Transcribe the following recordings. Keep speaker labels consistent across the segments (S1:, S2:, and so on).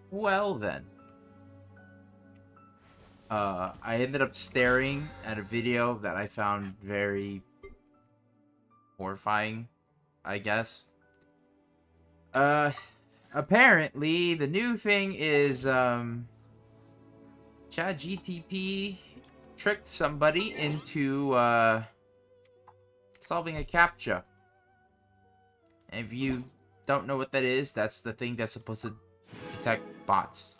S1: Well then. I ended up staring at a video that I found very horrifying, I guess. Apparently, the new thing is, ChatGTP tricked somebody into, solving a CAPTCHA. And if you don't know what that is, that's the thing that's supposed to detect bots.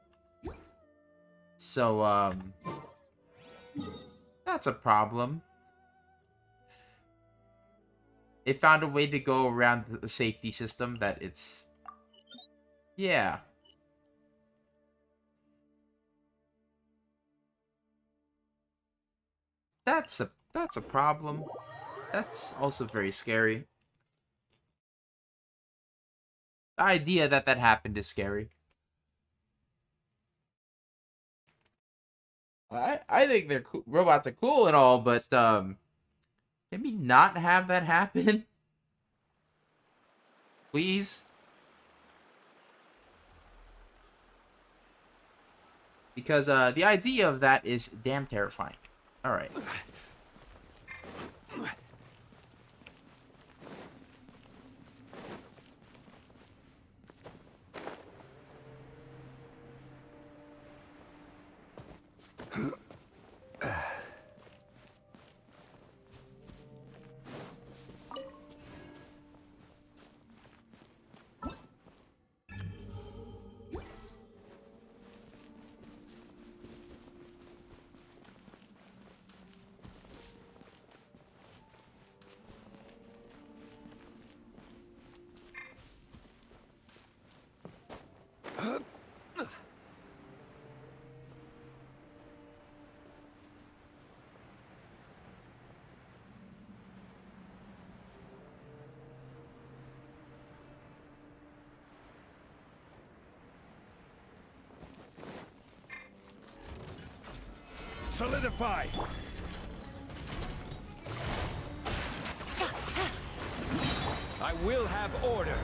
S1: So, that's a problem. It found a way to go around the safety system that it's... Yeah. That's a problem. That's also very scary. The idea that that happened is scary. I think they're robots are cool and all, but can we not have that happen? Please? Because the idea of that is damn terrifying. Alright.
S2: Solidify! I will have order!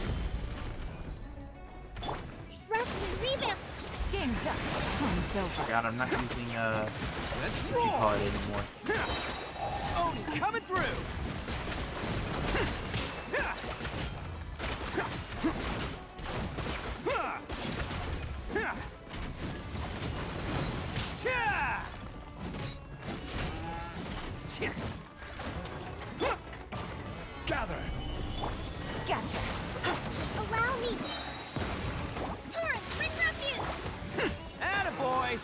S3: Revamp! Game's up. Time's over.
S1: God, I'm not using,
S2: Let's
S1: what you call it anymore.
S2: Oni coming through! Gather!
S3: Gotcha. Allow me. Torrent, bring refuge.
S2: Attaboy!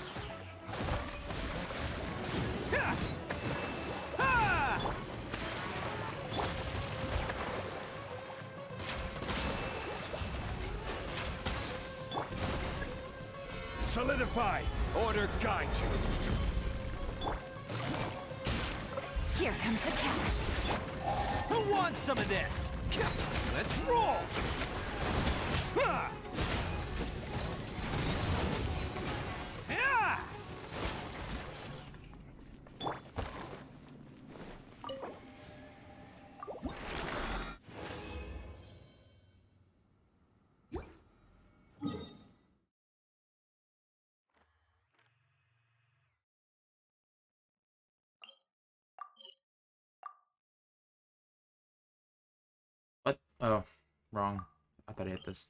S2: Solidify! Order guide you!
S3: Here comes the cash.
S2: Who wants some of this? Let's roll! Ha! Yeah!
S1: What? Oh, wrong. I thought I hit this.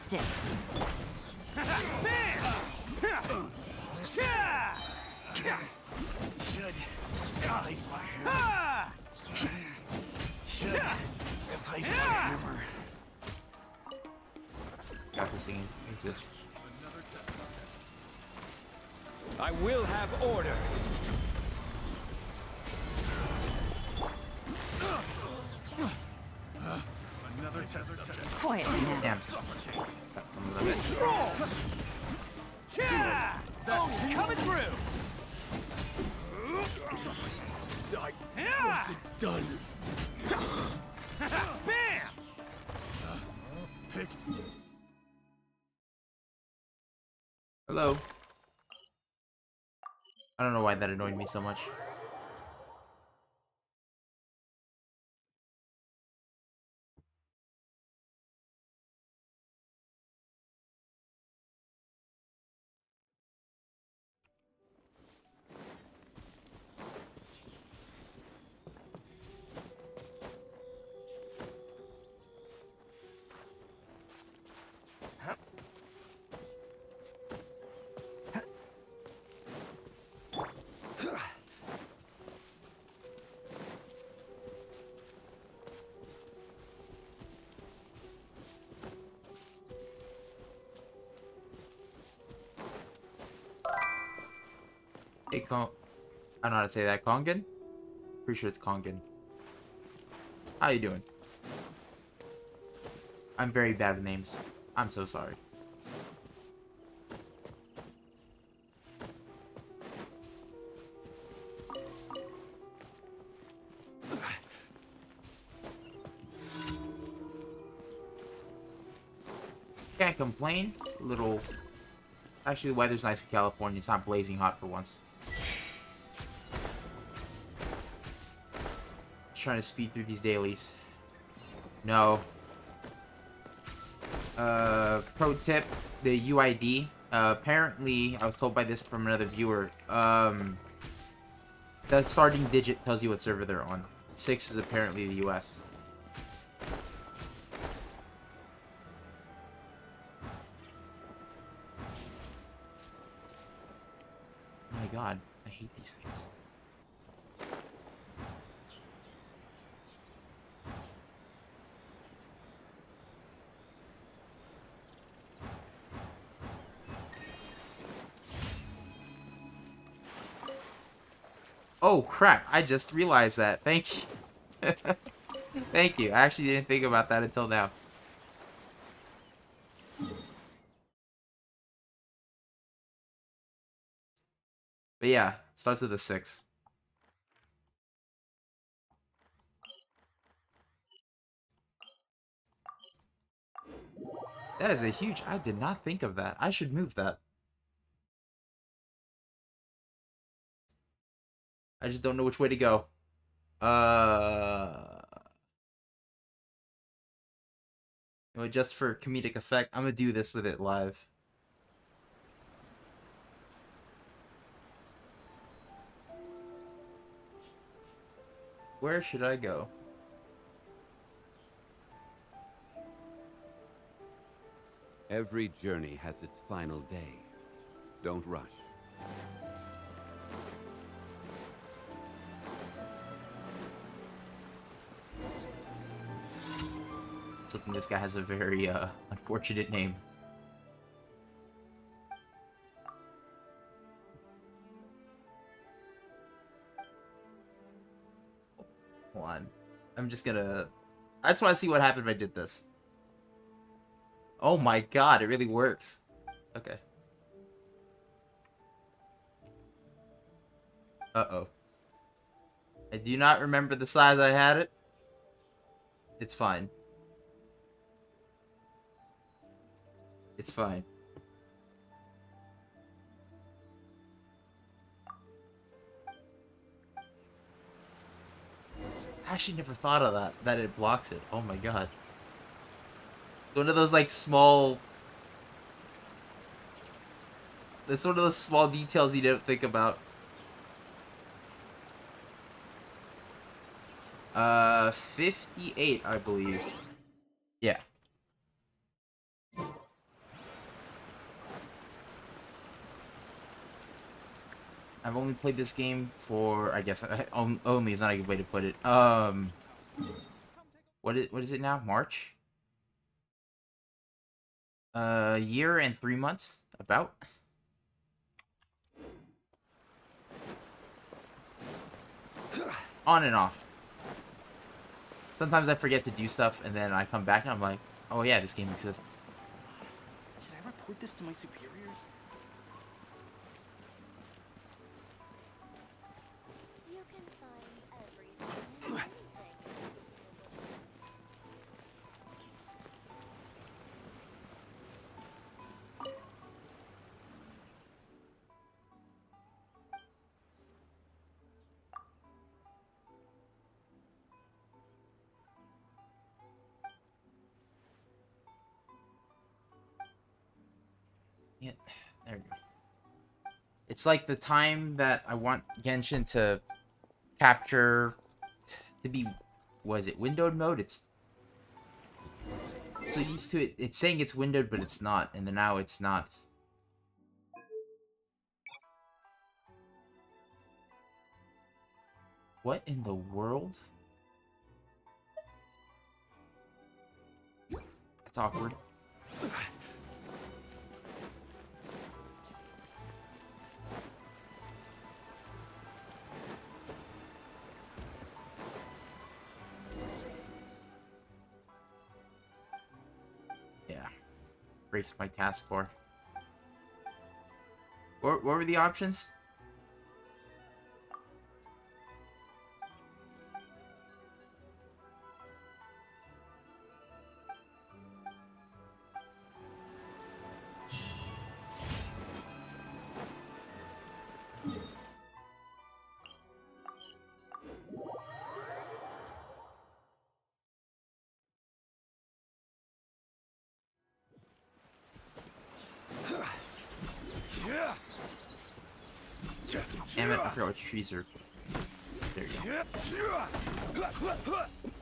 S3: stick.
S2: Bam! Cha!
S4: Should replace my hammer.
S2: Ha!
S4: Should replace my hammer.
S1: Got this thing exists.
S2: I will have order.
S4: Another test subject.
S3: Quietly now.
S1: Damn.
S2: Let's roll! Cha! Oh, coming through!
S4: What's it done?
S2: Bam!
S4: Picked.
S1: Hello. I don't know why that annoyed me so much. Hey, I don't know how to say that. Kongan? Pretty sure it's Kongan. How you doing? I'm very bad with names. I'm so sorry. Can't complain. Little... Actually, the weather's nice in California. It's not blazing hot for once. Just trying to speed through these dailies. No. Pro tip, the UID. Apparently, I was told by this from another viewer. The starting digit tells you what server they're on. 6 is apparently the US. Oh my god, I hate these things. Oh crap, I just realized that. Thank you. Thank you. I actually didn't think about that until now. But yeah, starts with a 6. That is a huge... I did not think of that. I should move that. I just don't know which way to go. You know, just for comedic effect, I'm gonna do this with it live. Where should I go?
S5: Every journey has its final day. Don't rush.
S1: Something this guy has a very unfortunate name. Hold on. I'm just gonna... I just want to see what happened if I did this. Oh my god, it really works. Okay. Uh-oh. I do not remember the size I had it. It's fine. It's fine. I actually never thought of that it blocks it. Oh my god. One of those like small... It's one of those small details you don't think about. 58, I believe. Yeah. I've only played this game for, I guess, only is not a good way to put it. What is it now? March? A year and 3 months, about. On and off. Sometimes I forget to do stuff, and then I come back and I'm like, oh yeah, this game exists.
S4: Should I report this to my superiors?
S3: You can find everything and anything.
S1: Yeah, there we go. It's like the time that I want Genshin to capture to be, was it windowed mode? It's so used to it. It's saying it's windowed, but it's not, and then now it's not. What in the world? That's awkward. Breaks my taskbar. What were the options? Damn it, I forgot which trees are. There you go.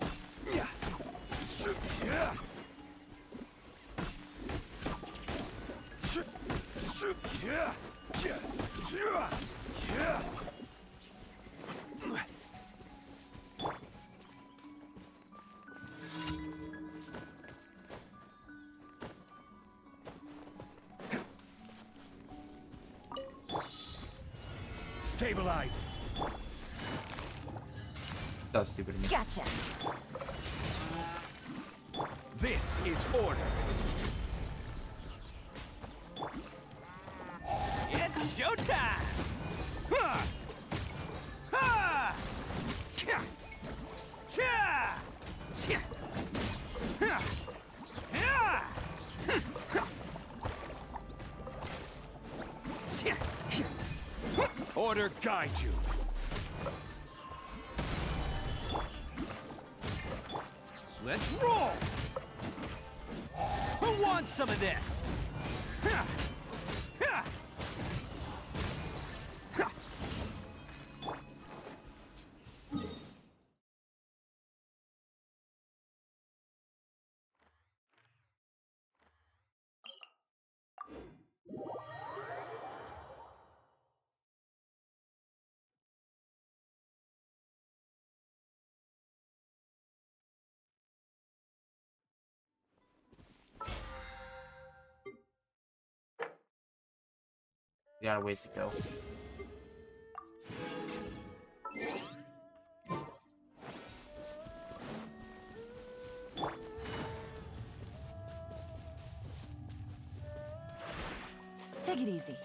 S2: Stabilize.
S1: That was stupid of me.
S3: Gotcha.
S2: This is order. It's showtime. Ha! Ha! Cha! Cha! Cha! Ha! Ha! Order guide you. Let's roll. Who wants some of this? Ha! Ha! Ha!
S1: We got a ways to go.
S3: Take it easy.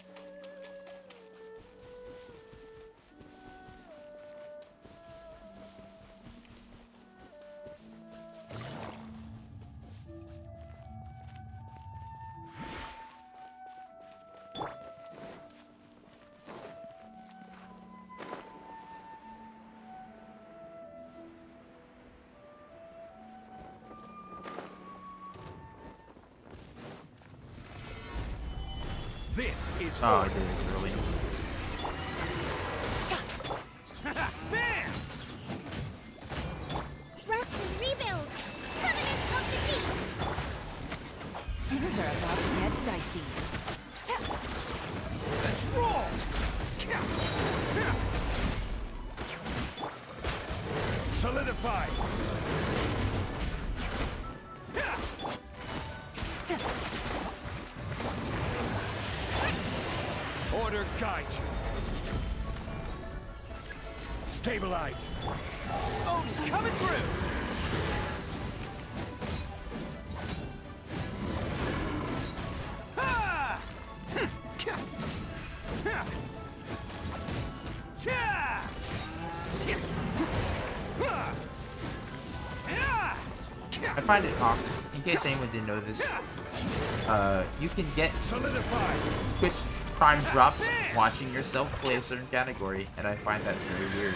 S2: This is
S1: Oh, I
S2: order.
S1: did this early.
S2: Bam!
S3: Rest and rebuild. Covenant of the deep. Things are about to get dicey.
S2: Let's roll! Solidify! Order guide you. Stabilize. Odin coming through!
S1: I find it awkward, in case anyone didn't know this, you can get Twitch Prime drops watching yourself play a certain category, and I find that very weird.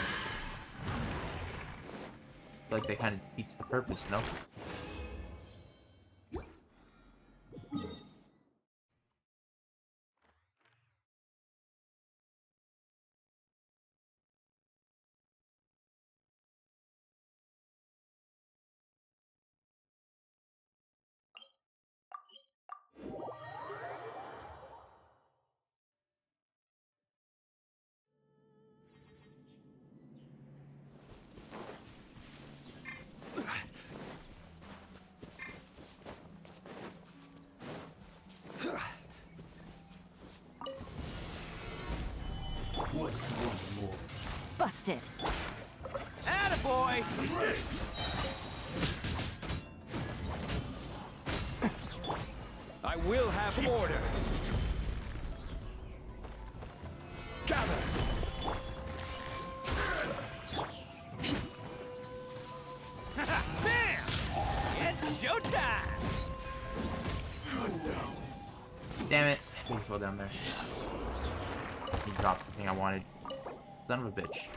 S1: I feel like that kind of defeats the purpose, no?
S6: Busted.
S2: Attaboy! I will have order. Gather. Bam! It's showtime!
S1: Damn it. He fell down there. He dropped the thing I wanted. Son of a bitch.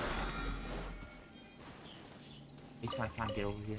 S1: Waste my time, get over here.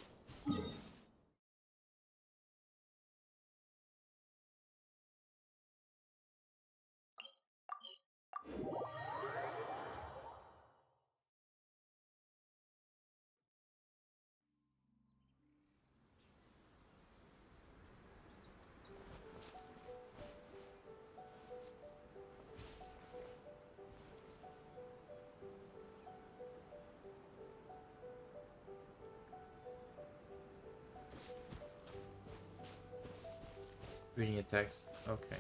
S1: Reading a text. Okay.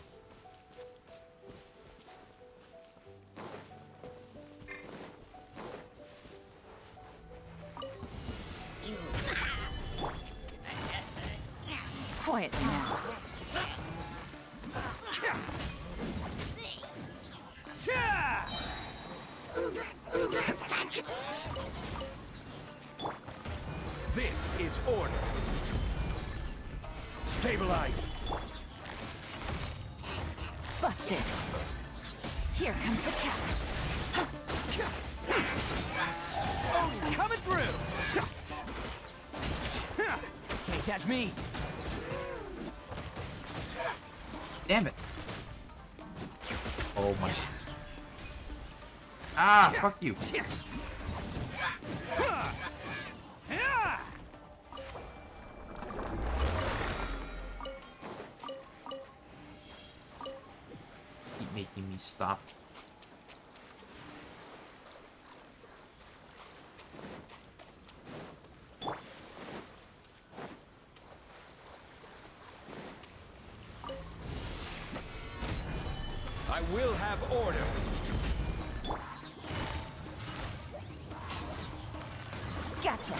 S6: Quiet now.
S2: This is order. Stabilize.
S6: Busted. Here comes the catch.
S2: Oh, coming through. Can't catch me.
S1: Damn it. Oh my. Ah, fuck you. Keep making me stop.
S2: I will have order.
S6: Gotcha.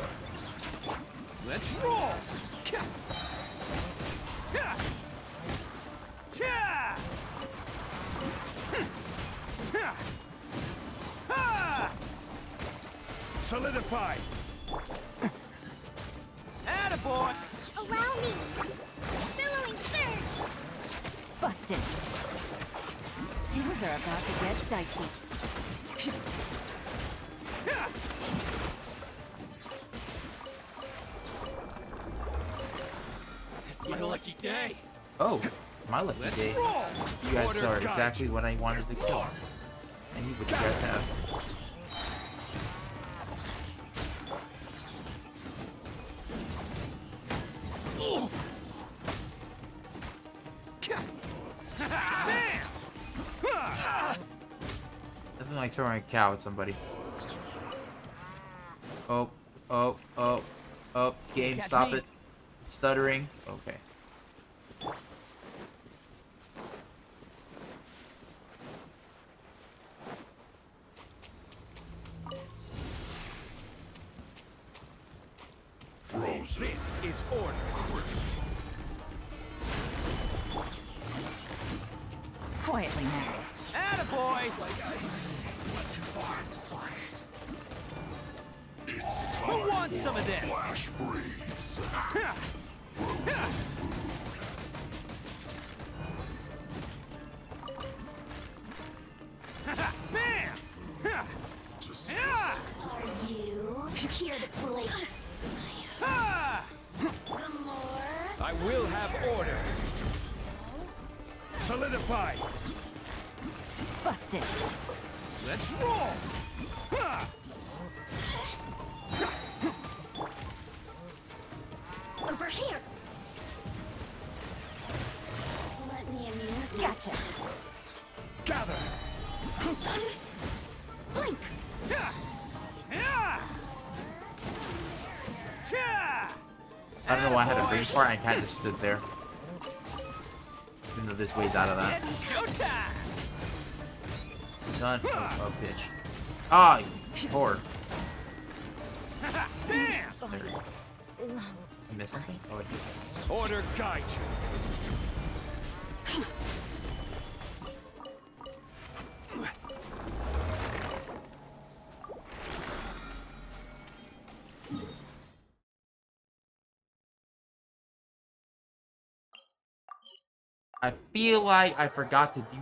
S2: Let's roll. Solidify. Attaboy.
S3: Allow me! Billowing surge!
S6: Busted. Things are about to get dicey.
S2: It's my lucky day.
S1: Oh, my lucky
S2: Let's
S1: day.
S2: roll.
S1: You guys
S2: Order
S1: are
S2: guide
S1: exactly
S2: you.
S1: what I wanted to kill. I need what you guys have. Nothing like throwing a cow at somebody. Oh, oh, oh, oh. Game,
S2: Catch
S1: stop
S2: me.
S1: it. Stuttering. Okay.
S2: This is order.
S6: Quietly now.
S2: Attaboy! Who wants some of this? Ha! Ha! Ha! Bam! Ha! Yeah!
S3: Are you here to play?
S2: Ha!
S3: Some more?
S2: I will have order. Solidify.
S6: Busted.
S2: Let's roll. Ha!
S3: Over here. Let me amuse
S6: Gotcha.
S2: Gather.
S3: Blink.
S2: Ha! Yeah! Cha!
S1: I don't know why I had a brain fart. I kind of just stood there. Even though there's ways out of that.
S2: It's showtime.
S1: Son of a bitch. Ah, you whore.
S2: Ha! Bam!
S1: There we go.
S6: Belongs
S1: You missed something? Oh, wait.
S2: Order guide you.
S1: I feel like I forgot to do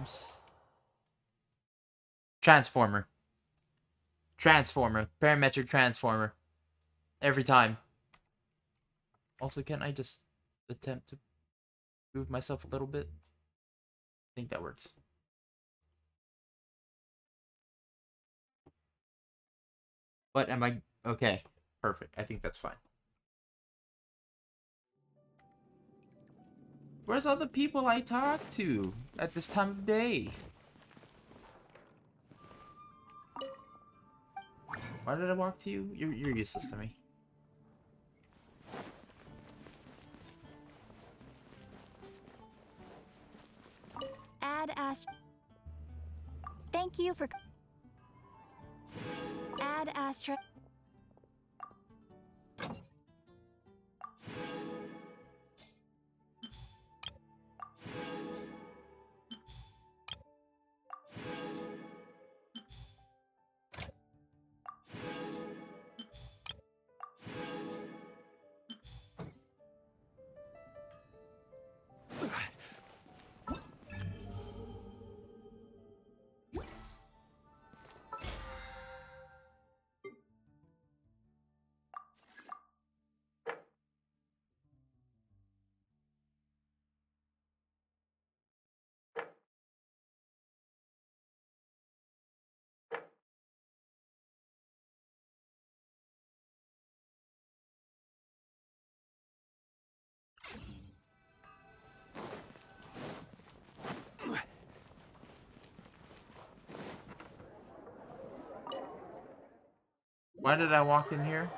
S1: Transformer. Transformer. Parametric transformer. Every time. Also, can I just attempt to move myself a little bit? I think that works. But am I... Okay. Perfect. I think that's fine. Where's all the people I talk to at this time of day? Why did I walk to you? You're useless to me.
S3: Add Astra. Thank you for. Add Astra.
S1: Why did I walk in here?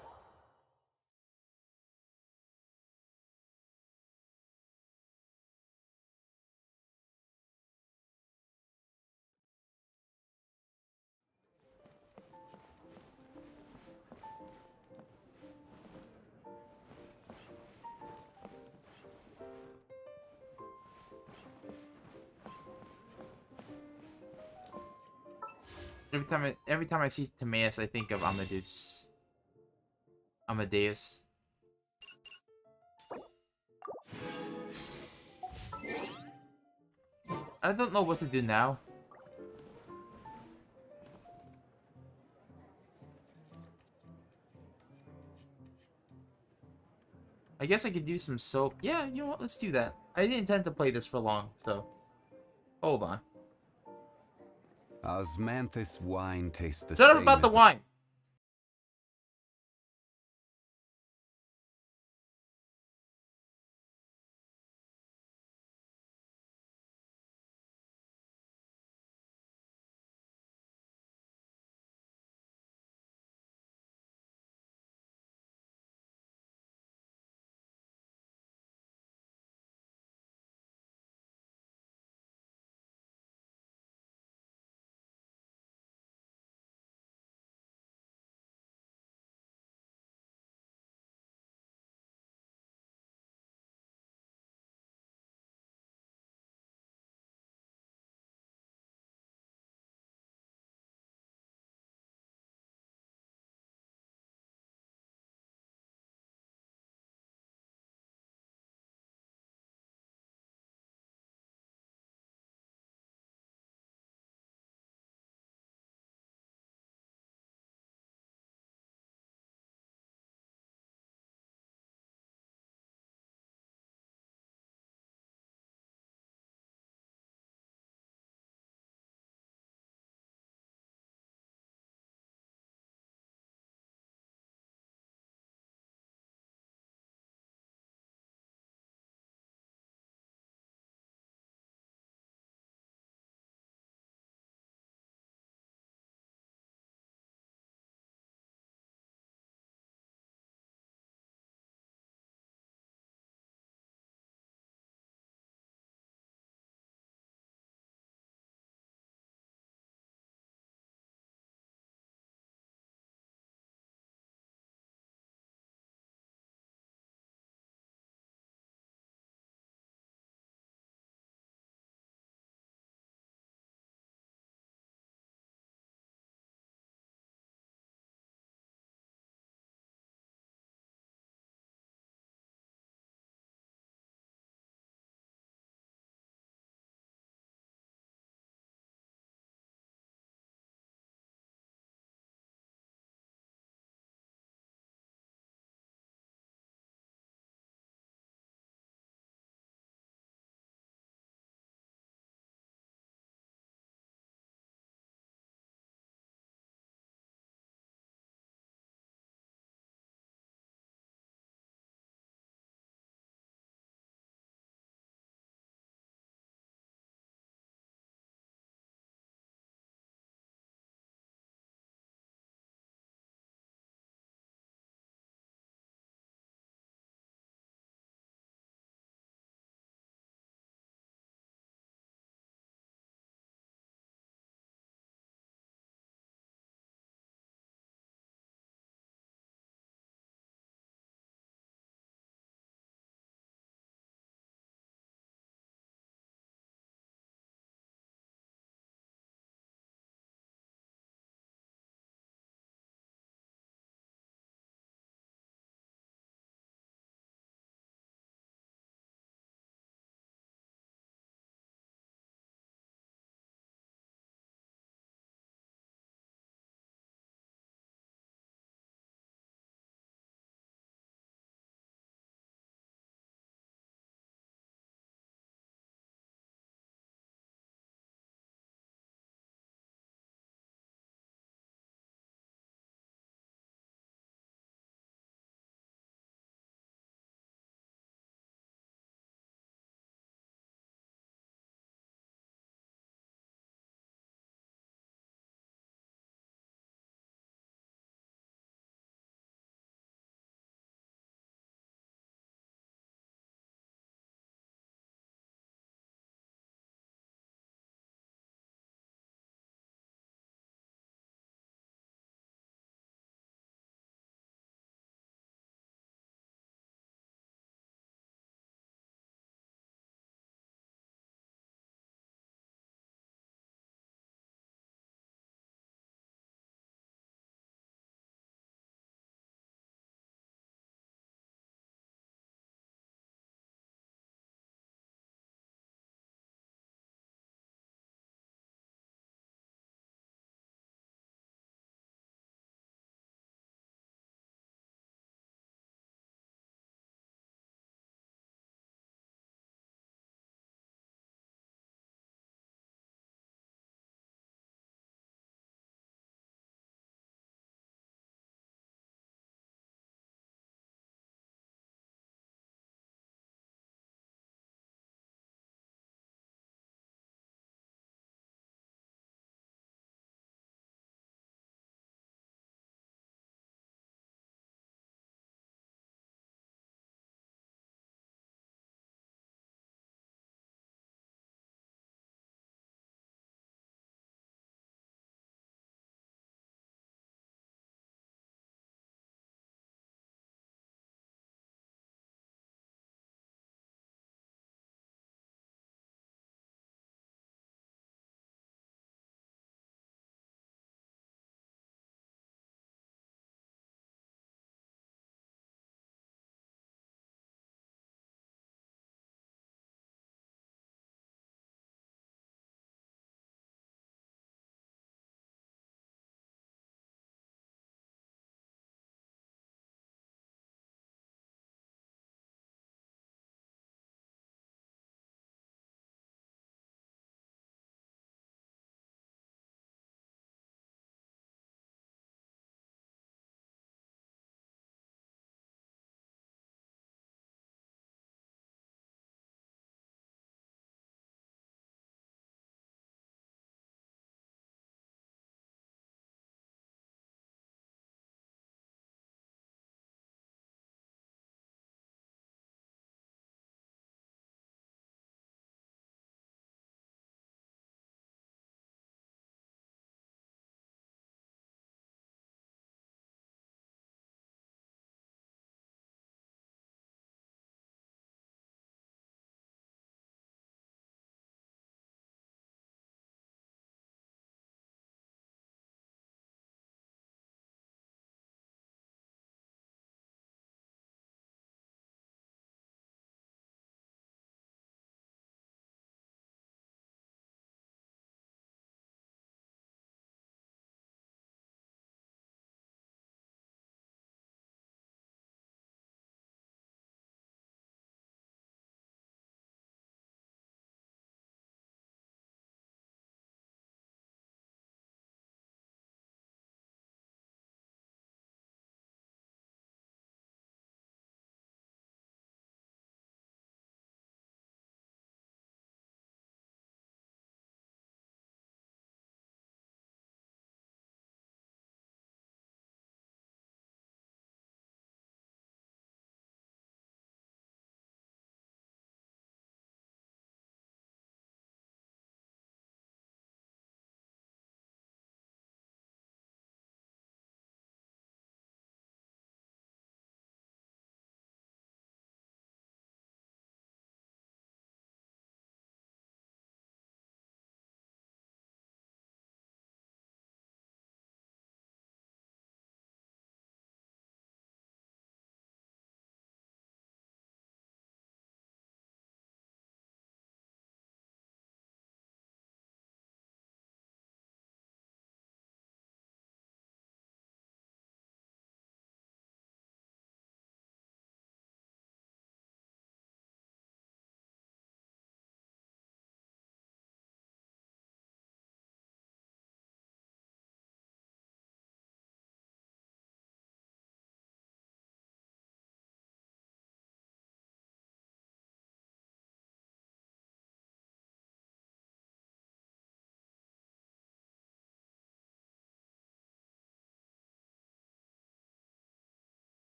S1: Every time I see Timaeus, I think of Amadeus. Amadeus. I don't know what to do now. I guess I could do some soap. Yeah, you know what? Let's do that. I didn't intend to play this for long, so... Hold on.
S5: Osmanthus wine tastes the
S1: Shut up
S5: same
S1: about the
S5: as
S1: wine!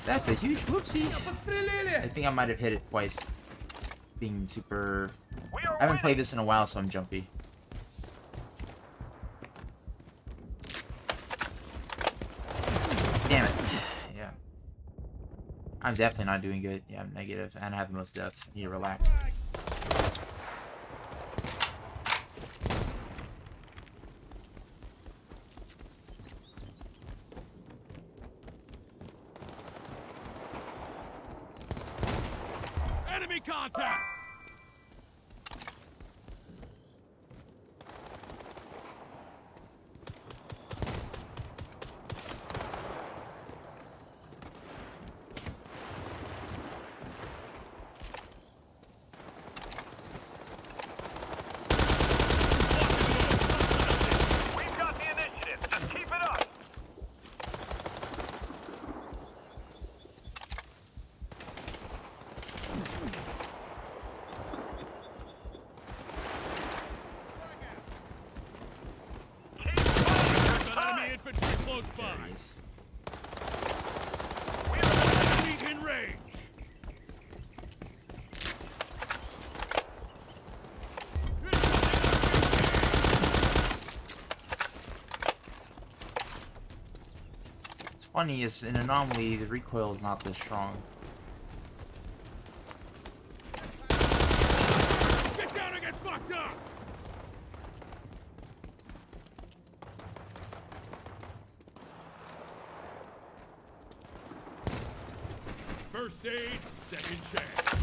S1: That's a huge whoopsie. I think I might have hit it twice. Being super... I haven't played this in a while, so I'm jumpy. Damn it. Yeah. I'm definitely not doing good. Yeah, I'm negative, and I have the most deaths. Need to relax.
S2: Enemy contact! We've got the initiative. Just keep it up. Keep fighting. Enemy infantry close by.
S1: There he is.
S2: We are enemy in range.
S1: What's funny is, in Anomaly, the recoil is not this strong.
S2: Get down and get fucked up. First aid, second chance.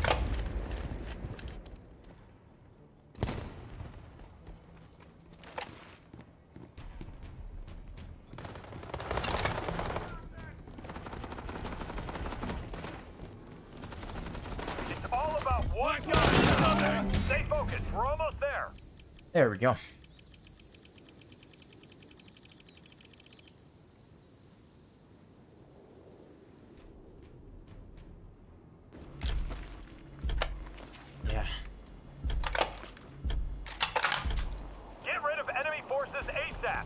S2: It's all about one guy. Stay focused. We're almost there.
S1: There we go. Yeah.
S2: Get rid of enemy forces ASAP.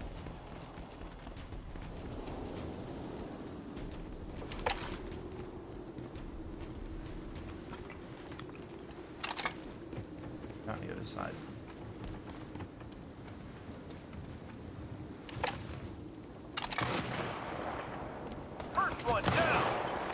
S1: On the other side.
S2: First one down.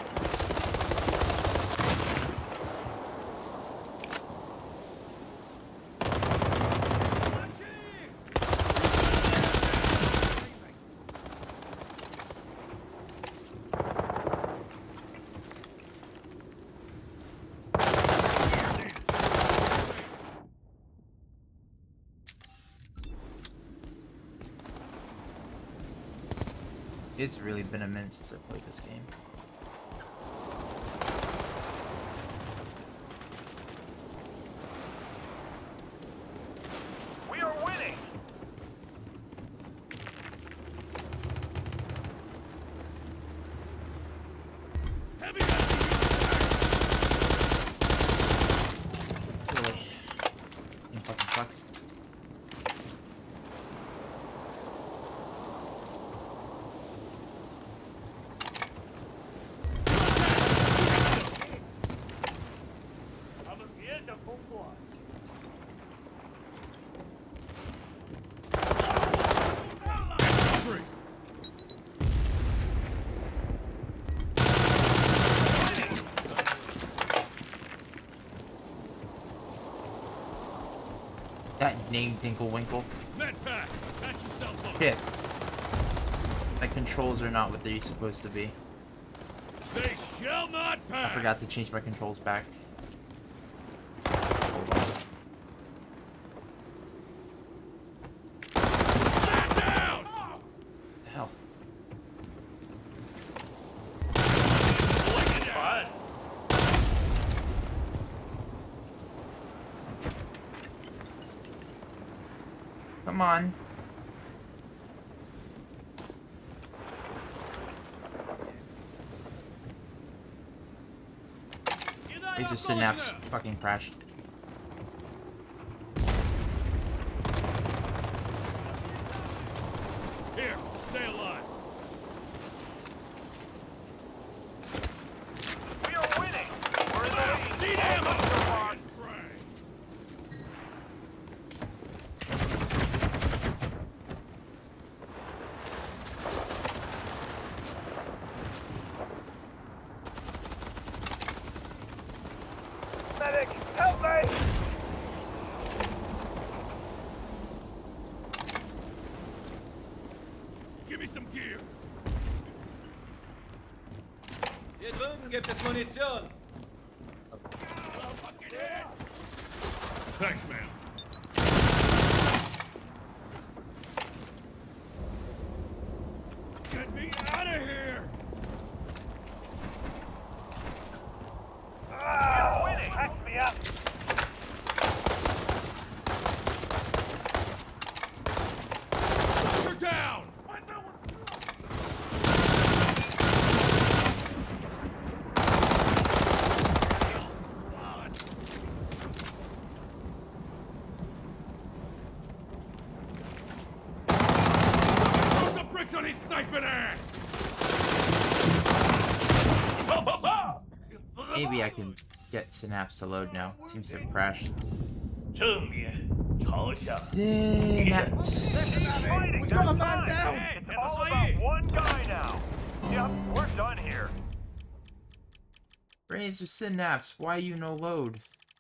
S1: It's really been a minute since I played this game.
S2: We are winning. Heavy
S1: Really. It fucking sucks. That name Dinklewinkle.
S2: Medpack. Patch yourself up.
S1: Shit. My controls are not what they're supposed to be.
S2: They shall not
S1: I
S2: pass.
S1: forgot to change my controls back.
S2: Stand down.
S1: The hell?
S2: Flick it out.
S1: Come on. Laser synapse fucking crashed.
S2: Here, stay alive. some gear.
S7: Hier drüben gibt es Munition.
S2: Thanks, man. Get me out of here! You're winning! Back me up! You're down! The bricks on his sniping ass!
S1: Maybe I can get Synapse to load now. It seems to have crashed.
S2: 正面朝向
S1: Synapse.
S2: fighting. There's a man down. It's all about one guy now. Yep, we're done here.
S1: Razor Synapse, why you no load?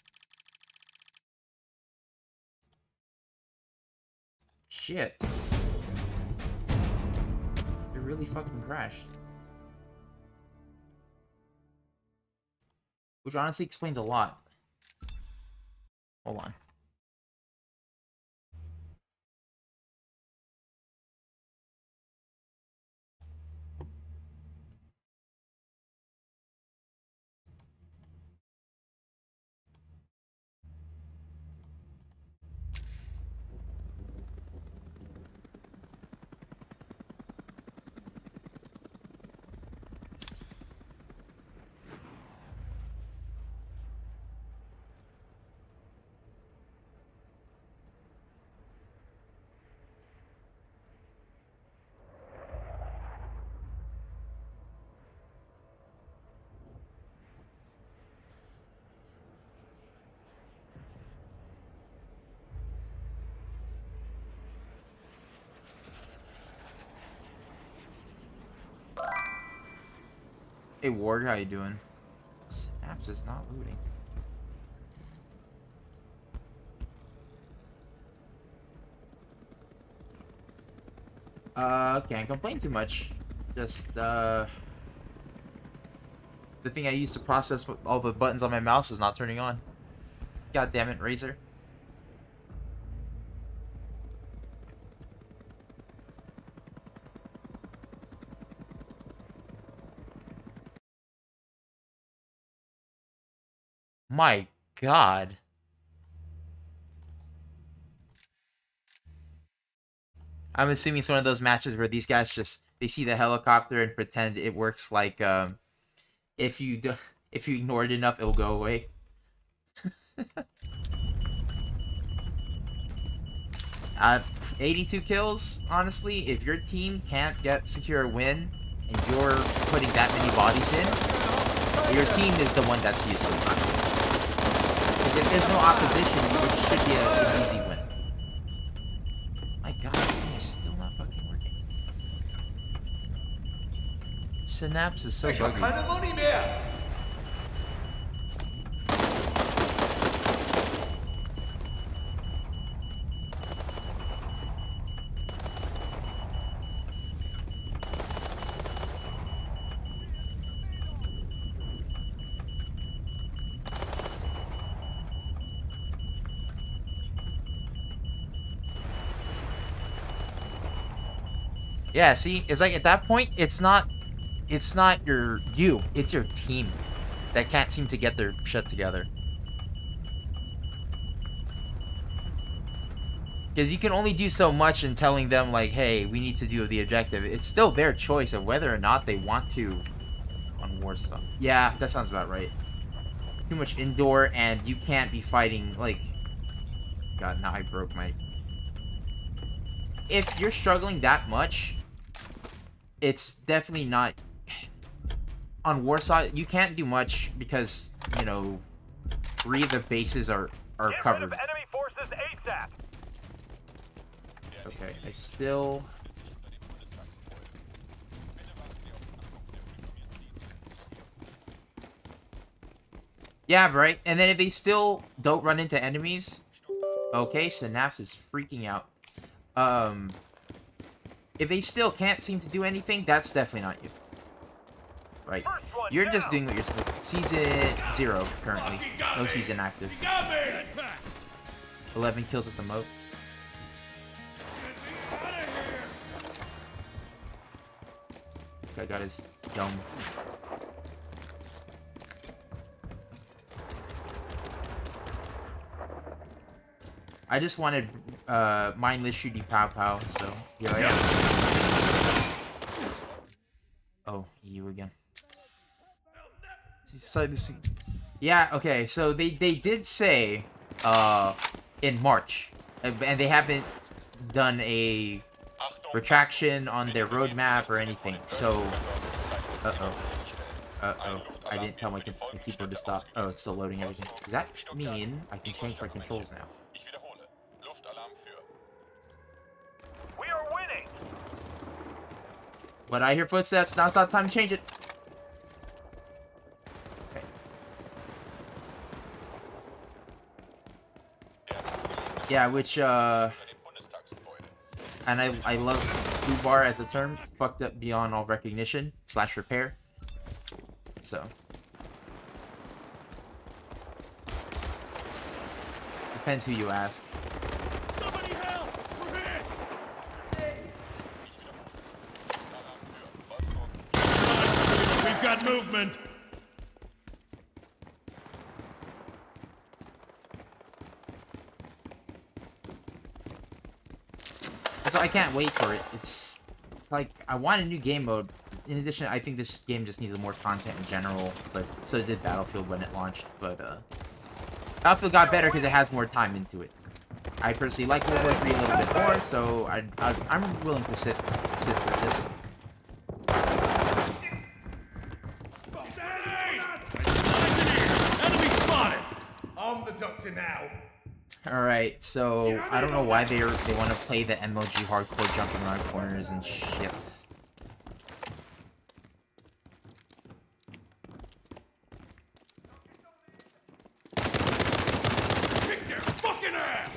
S1: Shit. It really fucking crashed. Which honestly explains a lot. Hold on. Hey Ward, how you doing? Synapse is not loading. Can't complain too much. Just, the thing I use to process all the buttons on my mouse is not turning on. God damn it, Razor. My God. I'm assuming it's one of those matches where these guys just, they see the helicopter and pretend it works like, if you ignore it enough, it'll go away. 82 kills, honestly, if your team can't secure a win, and you're putting that many bodies in, your team is the one that's useless, not you. Because if there's no opposition, it should be an easy win. My God, this thing is still not fucking working. Synapse is so buggy.
S7: Keine Money mehr.
S1: Yeah, see, it's like at that point, it's not it's your team that can't seem to get their shit together. Because you can only do so much in telling them, like, hey, we need to do the objective. It's still their choice of whether or not they want to on Warsaw. Yeah, that sounds about right. Too much indoor, and you can't be fighting, like... God, now I broke my... If you're struggling that much, it's definitely not... On Warsaw, you can't do much because, you know, 3 of the bases are
S2: Get
S1: covered.
S2: rid of enemy forces ASAP.
S1: Okay, I still... Yeah, right. And then if they still don't run into enemies... Okay, Synapse is freaking out. If they still can't seem to do anything, that's definitely not you. Right. You're just doing what you're supposed to. Season 0, currently. No season active. 11 kills at the most. I got his dome. I just wanted mindless shooty pow pow, so here I am. Oh, you again. So this, yeah, okay, so they did say in March, and they haven't done a retraction on their roadmap or anything, so I didn't tell my keyboard to stop. Oh, it's still loading everything. Does that mean I can change my controls now?
S2: We are winning.
S1: But I hear footsteps. Now it's not time to change it. Okay. Yeah, which and I love foobar as a term. Fucked up beyond all recognition / repair. So depends who you ask.
S7: Somebody help! We're hit! We've got movement.
S1: So I can't wait for it. It's like I want a new game mode. In addition, I think this game just needs more content in general, but so did Battlefield when it launched. But Battlefield got better because it has more time into it. I personally like World War III a little bit more, so I'm willing to sit through this.
S7: Enemy spotted.
S2: I'm the doctor now.
S1: All right, so I don't know why they want to play the MLG hardcore jumping around corners and shit.
S7: Kick their fucking ass.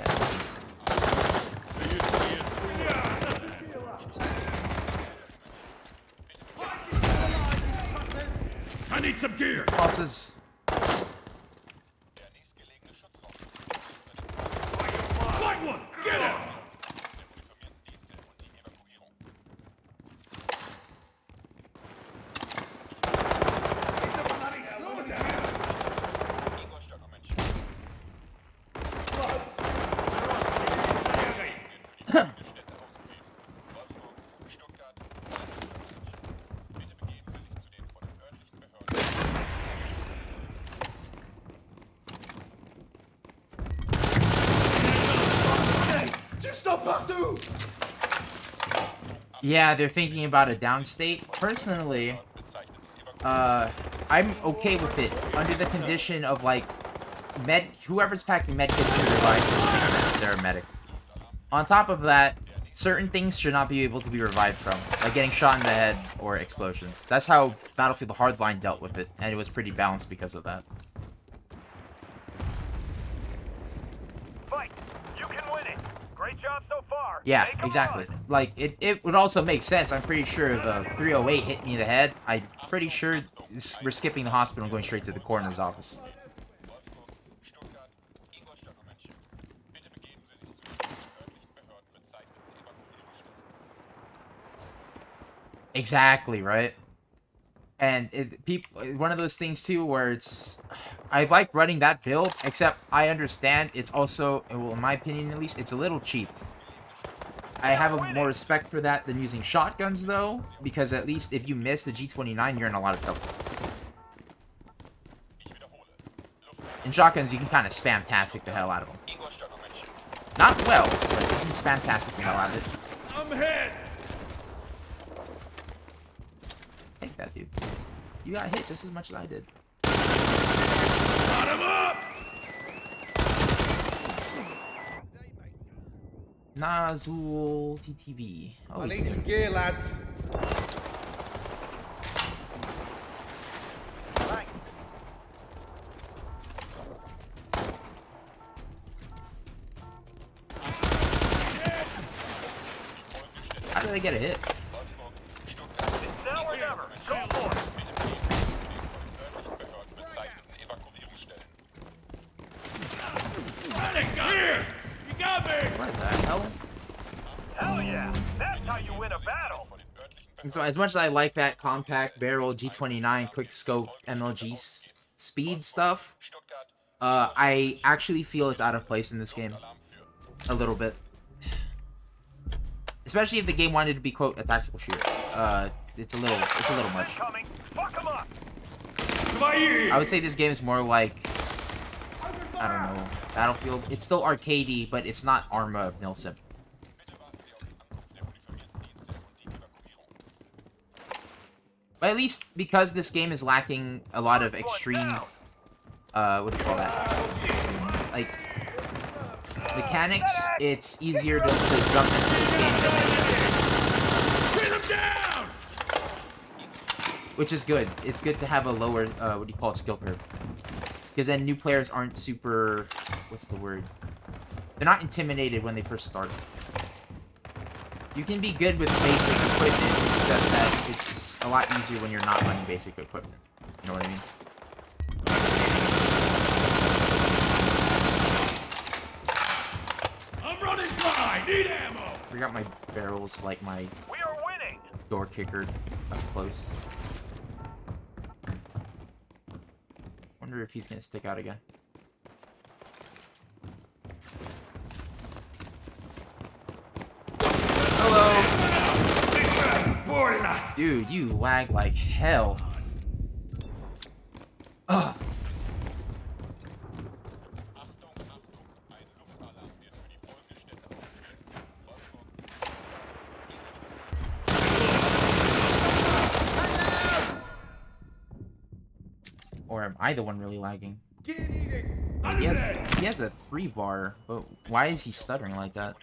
S7: I need some gear.
S1: Bosses.
S7: Fight one. Get him.
S1: Yeah, they're thinking about a downstate. Personally, I'm okay with it under the condition of like whoever's packing med kits should revive since they're a medic. On top of that, certain things should not be able to be revived from, like getting shot in the head or explosions. That's how Battlefield Hardline dealt with it, and it was pretty balanced because of that.
S2: Fight. You can win it. Great job so far.
S1: Yeah,
S2: Make 'em
S1: exactly.
S2: run.
S1: Like, it would also make sense. I'm pretty sure if a 308 hit me in the head, I'm pretty sure we're skipping the hospital and going straight to the coroner's office. Exactly, right? And one of those things too where it's, I like running that build, except I understand it's also, well, in my opinion at least, it's a little cheap. I have more respect for that than using shotguns though, because at least if you miss the G29, you're in a lot of trouble. In shotguns, you can kind of spam-tastic the hell out of them. Not well, but you can spam-tastic the hell out of it.
S7: I'm hit.
S1: Take that, dude. You got hit just as much as I did.
S7: Got him up.
S1: Nazul TTV. Oh,
S8: I need some gear, lads.
S1: How did I get a hit?
S2: It's now or never. Go for it.
S7: Here! You got me!
S1: What the hell?
S2: Hell yeah. That's how you win a battle.
S1: And so as much as I like that compact barrel G29 quick scope MLG speed stuff, I actually feel it's out of place in this game. A little bit. Especially if the game wanted to be, quote, a tactical shooter. It's a little much.
S2: Coming. Fuck 'em up.
S1: I would say this game is more like, I don't know, Battlefield. It's still arcadey, but it's not Arma of Nilsim. But at least because this game is lacking a lot of extreme, what do you call that? Like, mechanics, it's easier to jump into this game than which is good. It's good to have a lower, what do you call it, skill curve. Because then new players aren't super, what's the word? They're not intimidated when they first start. You can be good with basic equipment, except that it's a lot easier when you're not running basic equipment. You know what I mean?
S7: I'm running dry! Need ammo!
S1: I forgot my barrels, like my
S2: We are winning.
S1: door kicker up close. Wonder if he's gonna stick out again. Hello! Dude, you lag like hell. Ugh. Or am I the one really lagging? He has a 3-bar, but why is he stuttering like that?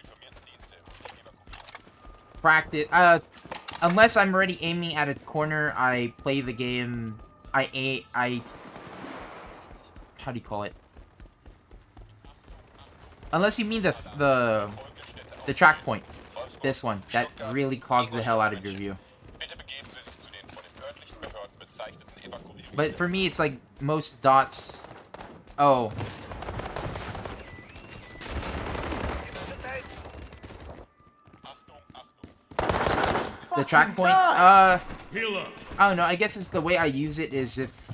S1: Practice. Unless I'm already aiming at a corner, I play the game. How do you call it? Unless you mean the track point. This one. That really clogs the hell out of your view. But for me, it's like most dots. Oh. The track point?
S7: Heal up.
S1: I don't know. I guess it's the way I use it is if...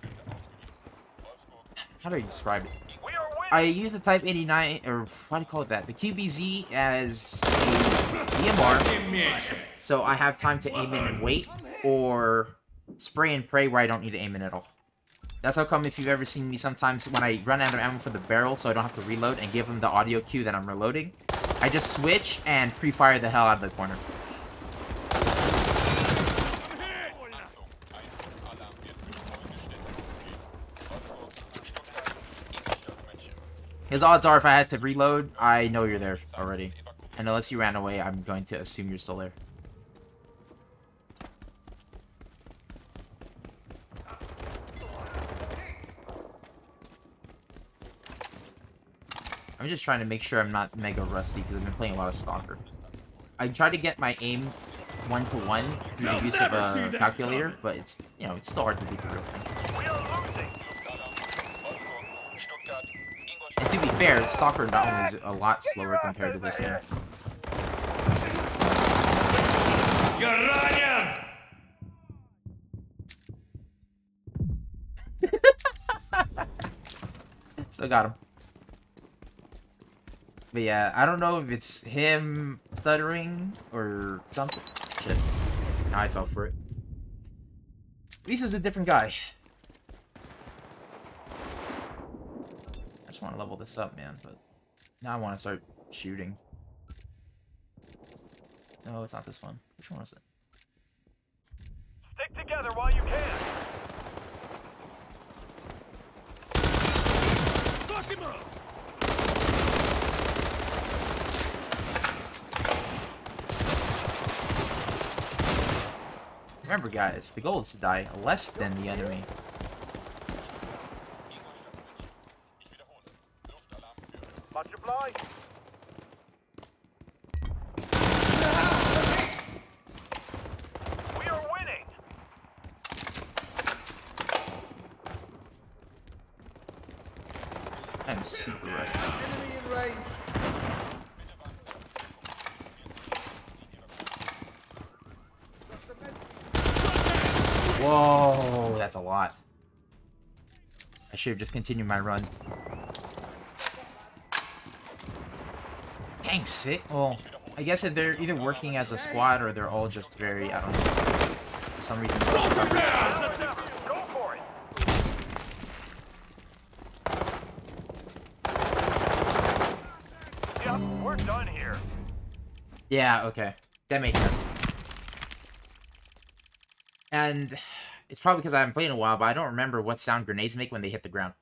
S1: How do I describe it? I use the Type 89, or what do you call it that? The QBZ as a DMR. So I have time to aim in and wait, or spray and pray where I don't need to aim in at all. That's how come if you've ever seen me sometimes when I run out of ammo for the barrel so I don't have to reload and give them the audio cue that I'm reloading, I just switch and pre-fire the hell out of the corner. Because odds are if I had to reload, I know you're there already. And unless you ran away, I'm going to assume you're still there. I'm just trying to make sure I'm not mega rusty because I've been playing a lot of Stalker. I try to get my aim 1-to-1 through the use of a calculator, but it's, you know, it's still hard to beat the real thing.
S2: We are losing.
S1: And to be fair, Stalker not only is a lot slower compared to this game. Still got him. But yeah, I don't know if it's him stuttering or something. Shit. Now I fell for it. At least it was a different guy. I just want to level this up, man, but now I want to start shooting. No, it's not this one. Which one was it?
S2: Stick together while you can.
S7: Fuck him up!
S1: Remember, guys, the goal is to die less than the enemy.
S2: Much obliged.
S1: I'm super rusty.
S8: Enemy in range.
S1: Whoa, that's a lot. I should have just continued my run. Dang, sick. Well, I guess if they're either working as a squad or they're all just very, I don't know, for some reason.
S2: Go for it. Yep, we're done here.
S1: Yeah, okay. That makes sense. And it's probably because I haven't played in a while, but I don't remember what sound grenades make when they hit the ground.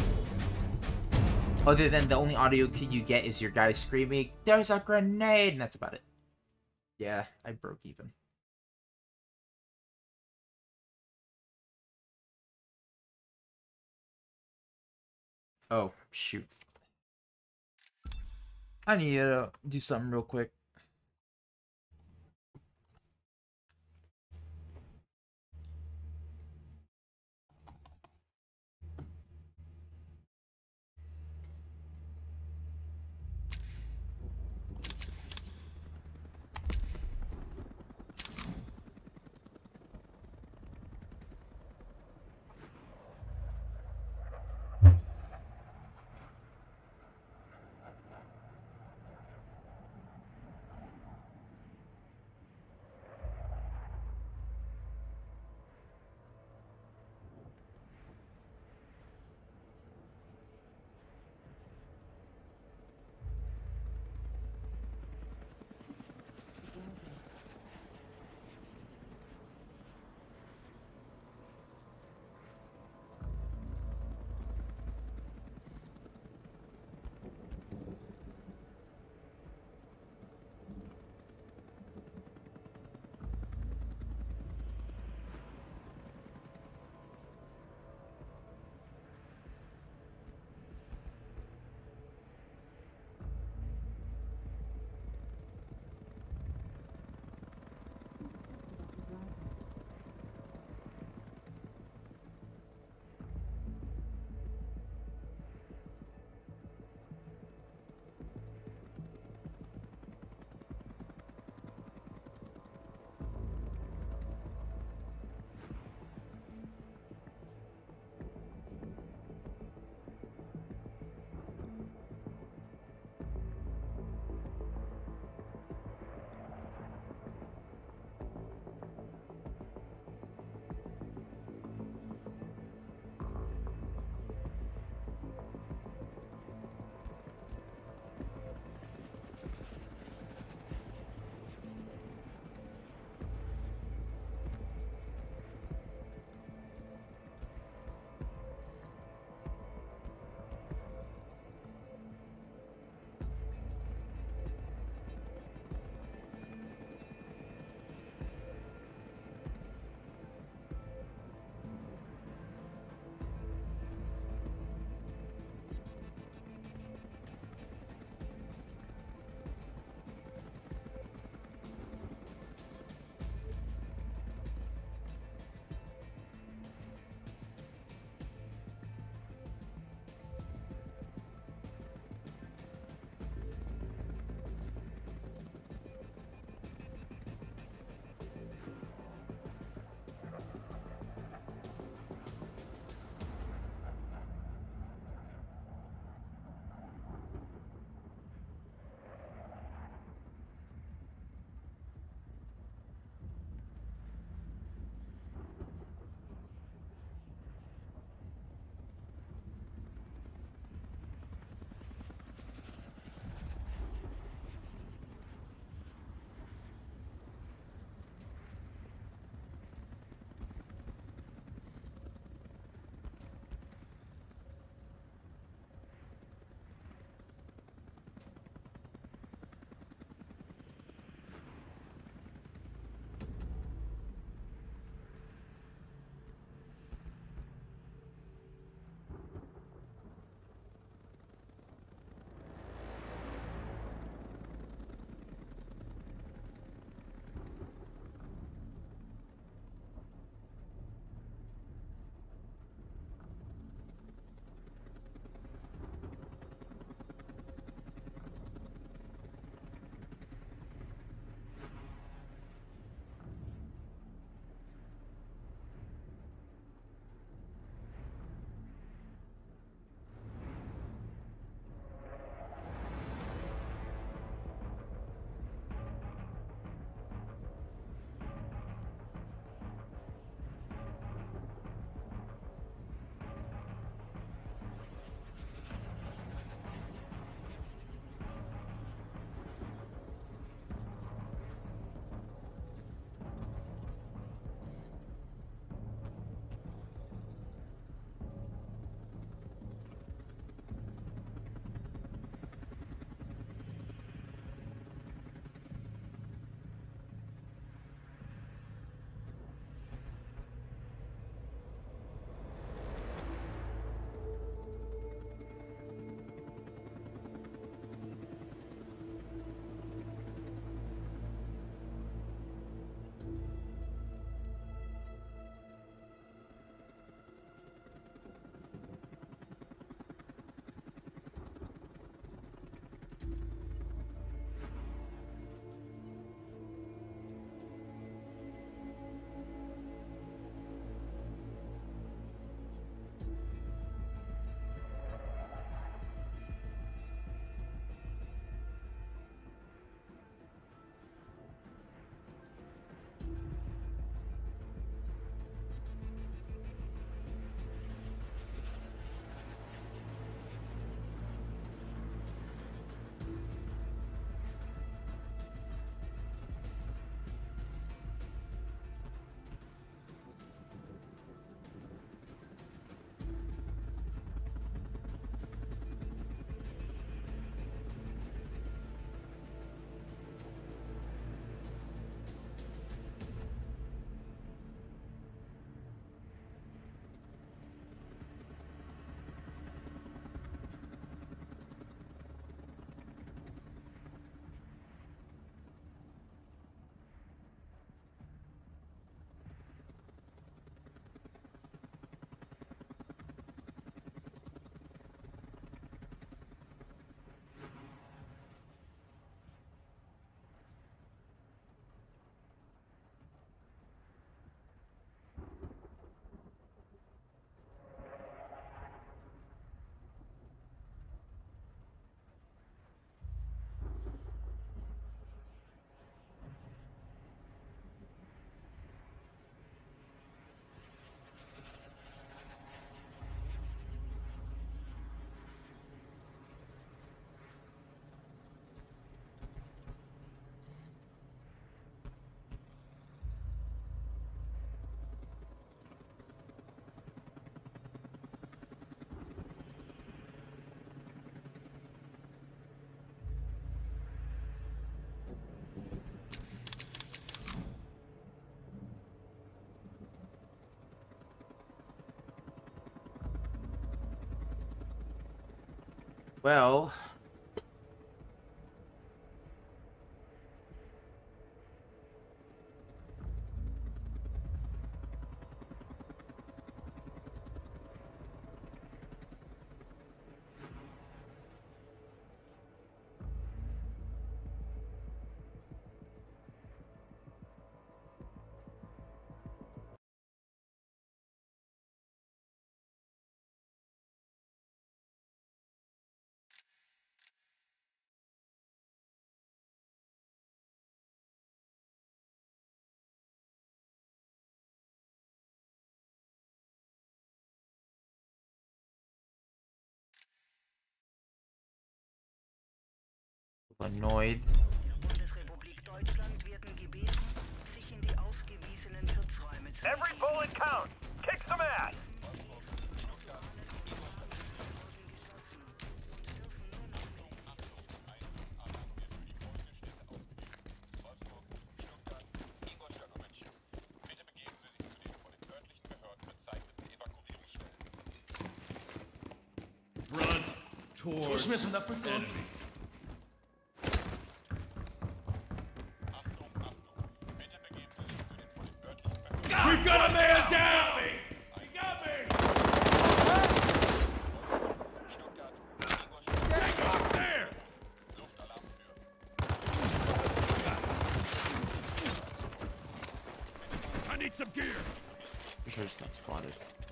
S1: Other than the only audio you get is your guy screaming, "There's a grenade!" And that's about it. Yeah, I broke even. Oh, shoot. I need to do something real quick. Well, annoyed.
S8: Bundesrepublik Deutschland werden gebeten, sich in die ausgewiesenen Schutzräume zu
S2: Every bullet counts. Kick some ass.
S7: Front towards enemy. We've got a man down! He got me! Take off there! I need some gear!
S1: For sure it's not spotted.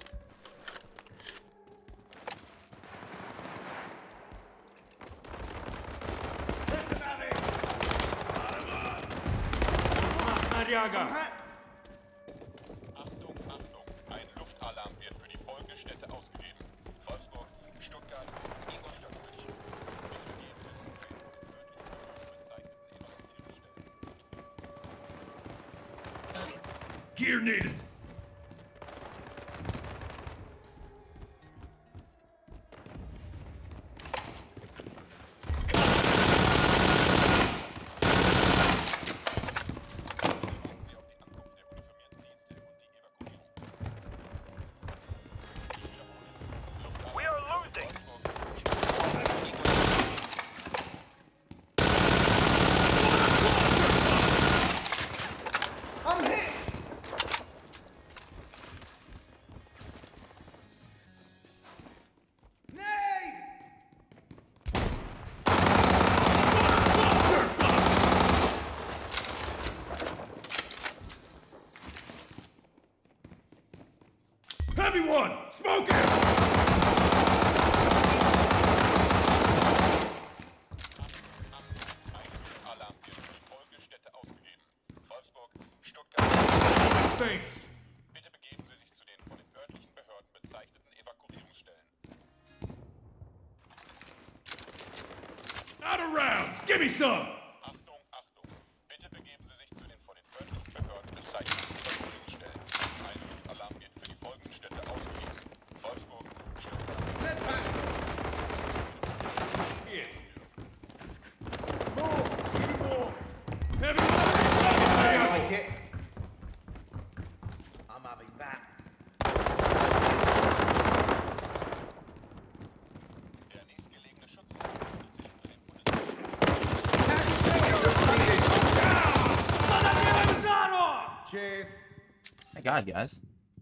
S7: Mariaga!
S2: Achtung, Achtung. Ein Luftalarm wird für die Folgestätte ausgegeben. Wolfsburg, Stuttgart, Ingolstadt, München. Bitte begeben Sie sich zu den bezeichneten Evakuierungsstellen.
S7: Gear needed!
S2: We are losing.
S9: I'm hit! Nade!
S7: Heavy one! Smoke it!
S2: Alarm wird für die Folgestätte ausgegeben. Wolfsburg, Stuttgart.
S7: Space!
S2: Bitte begeben Sie sich zu den von den örtlichen Behörden bezeichneten Evakuierungsstellen.
S7: Out of rounds! Give me some!
S2: Achtung, Achtung. Bitte begeben Sie sich zu den von den örtlichen Behörden bezeichneten Evakuierungsstellen. Ein Luftalarm wird für die Folgenstätte ausgegeben. Wolfsburg, Stuttgart.
S9: Let's back!
S2: Hier.
S9: More! Give me more!
S7: Heavy
S9: I like it. I'm having that.
S2: Der nächstgelegene Schutzraum befindet sich unter den
S9: Cheers!
S1: My God, guys.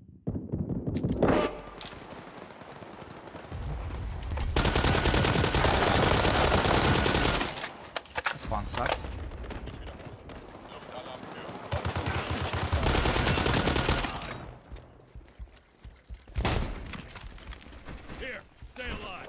S1: That spawn sucks.
S2: Luftalarm für
S7: Here, stay alive.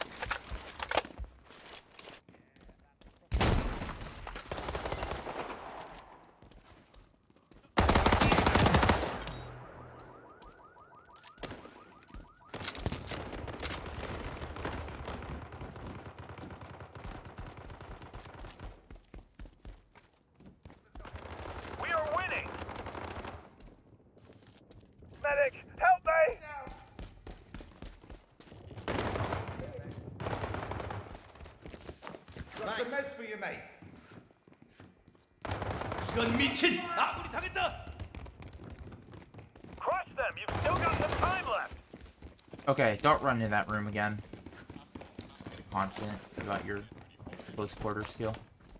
S2: We are winning! Medic, help me!
S9: Got some meds for you, mate.
S7: 이건 미친! 아군이 당했다!
S2: Crush them! You've still got some time left!
S1: Okay, don't run in that room again. confident about your close quarter skill.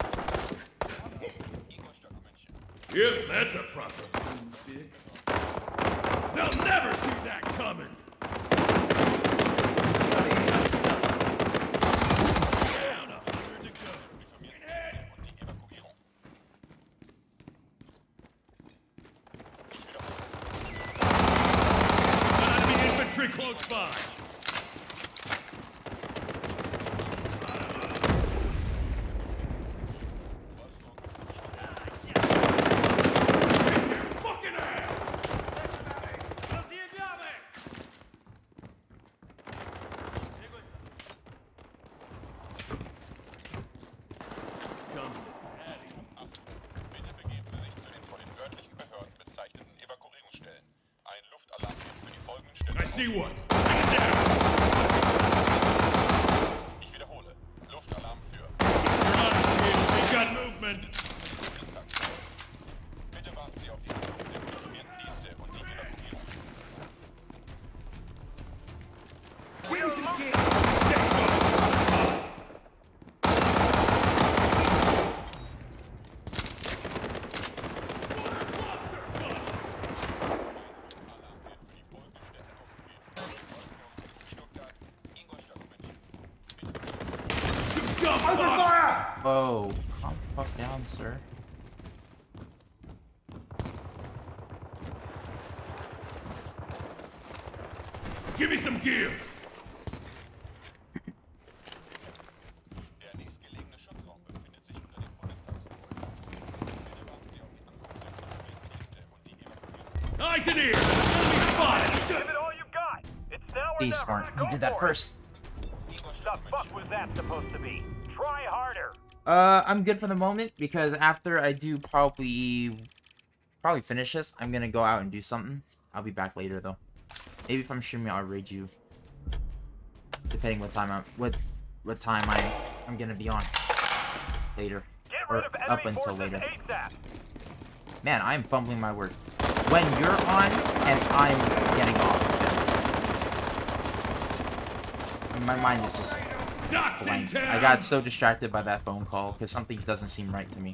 S7: Yep, that's a proper boomstick. They'll never see that coming. Down 100 to go. Enemy infantry close by. I see one. Ich wiederhole. Luftalarm für. We got movement. Bitte warten Sie auf die Ankunft der kontrollierten Dienste und die Evakuierung.
S9: Give me some gear. Open fire!
S1: Oh, calm the fuck down, sir.
S7: Give me some gear.
S2: Der nächstgelegene Schutzraum befindet sich unter dem Bundestagsgebäude. Bitte warten Sie auf die Ankunft der kontrollierten Dienste und die Evakuierung.
S7: Eyes and ears. Enemy spotted.
S10: Give it all you got. It's now or
S1: Be
S10: never.
S1: smart.
S10: Go
S1: You did that
S10: for it.
S1: first.
S10: The fuck was that supposed to be? Try harder.
S1: I'm good for the moment because after I do probably finish this, I'm gonna go out and do something. I'll be back later though. Maybe if I'm streaming, I'll raid you. Depending what time I'm gonna be on later
S10: Get
S1: or
S10: rid of
S1: up
S10: enemy
S1: until
S10: forces
S1: later.
S10: ASAP.
S1: Man, I'm fumbling my words. When you're on and I'm getting off. My mind is just blank. I got so distracted by that phone call because something doesn't seem right to me.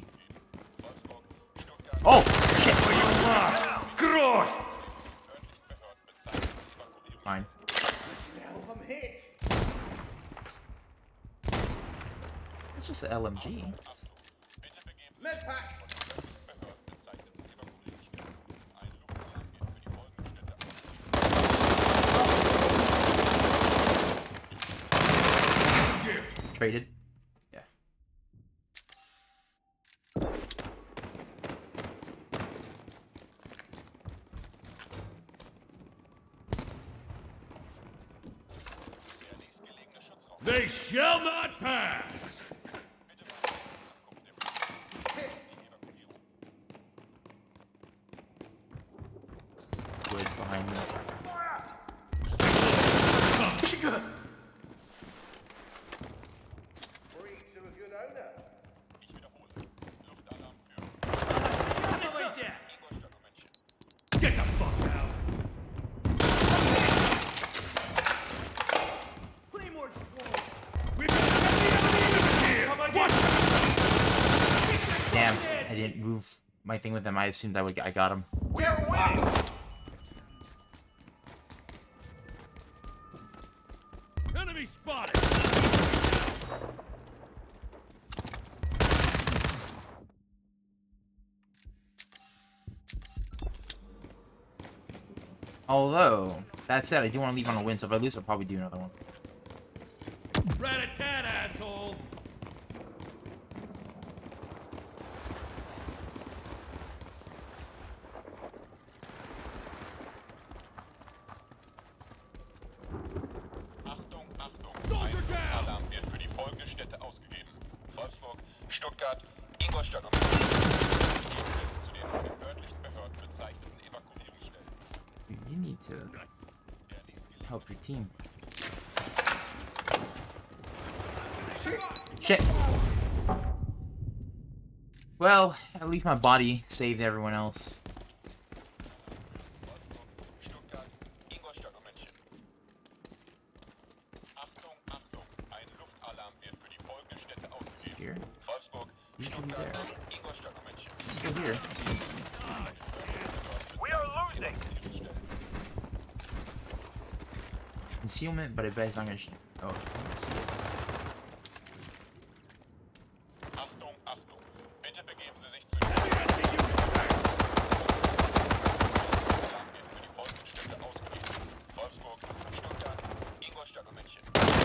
S1: Oh, shit. Fine.
S9: I'm hit.
S1: It's just an LMG.
S9: Medpack.
S1: Traded. Yeah.
S7: They shall not pass.
S1: Wood behind me.
S9: Free to a good owner.
S7: Get the fuck out. We've got enemy here. What?
S1: Damn, I didn't move my thing with them. I assumed I got him.
S9: We're winning.
S7: Enemy spotted.
S1: Although, that said, I do want to leave on a win, so if I lose, I'll probably do another one.
S7: Rat-a-tat, asshole.
S2: Achtung, Achtung. Ein Luftalarm wird für die folgende Städte ausgegeben. Wolfsburg, Stuttgart, Ingolstadt und München. Zu den von den örtlichen Behörden bezeichneten Evakuierungsstellen.
S1: You need to help your team. Shit. Well, at least my body saved everyone else.
S2: Stuttgart, Ingolstadt und München. Achtung, Achtung. Ein Luftalarm
S1: Usually there.
S2: Ingolstadt und München.
S1: He's still here.
S10: We are losing.
S1: Concealment, but I bet he's not gonna. Oh, let's see it.
S2: Achtung, Achtung. Bitte begeben Sie sich zu den für die Folgenstädte ausgegeben. Wolfsburg, Stuttgart, Ingolstadt und München.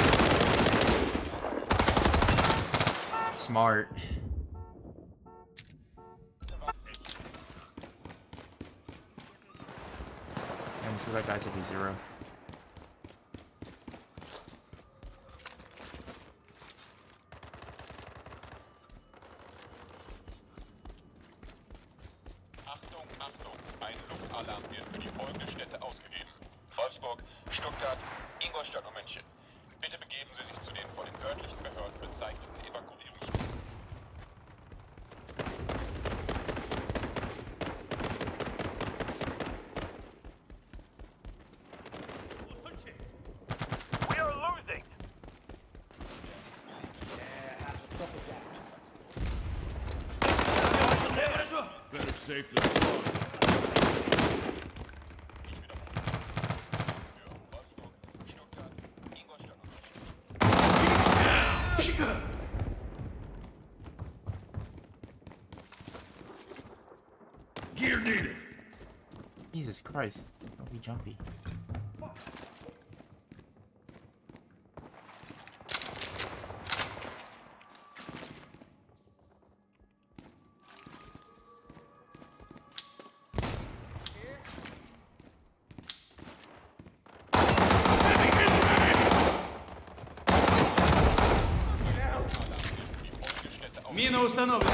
S1: Smart. And so that guy's at a 0.
S2: Achtung, Achtung. Ein Luftalarm wird für die folgenden Städte ausgegeben. Wolfsburg, Stuttgart, Ingolstadt und München. Bitte begeben Sie sich zu den von den örtlichen Behörden bezeichneten Evakuierungsstellen.
S10: We are losing.
S7: Better safe than sorry. Gear needed.
S1: Jesus Christ. Don't be jumpy.
S4: Мина установлена.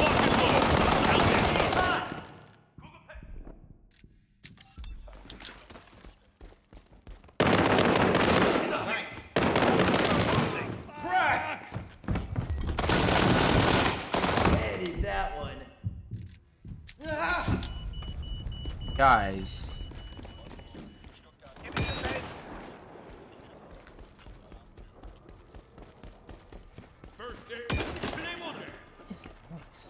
S9: That one.
S1: Guys.
S7: First aid.
S1: What is that noise?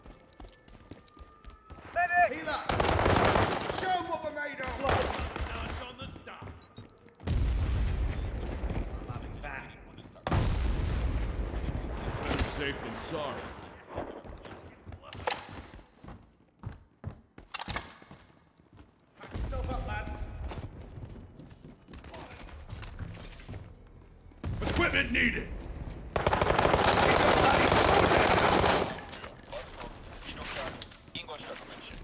S9: Healer! Show 'em what we're made of!
S7: Notch on the stop.
S9: I'm having that.
S7: Better safe than sorry.
S9: Pack yourself up, lads.
S7: Equipment needed.
S2: Stuttgart, Ingolstadt und München.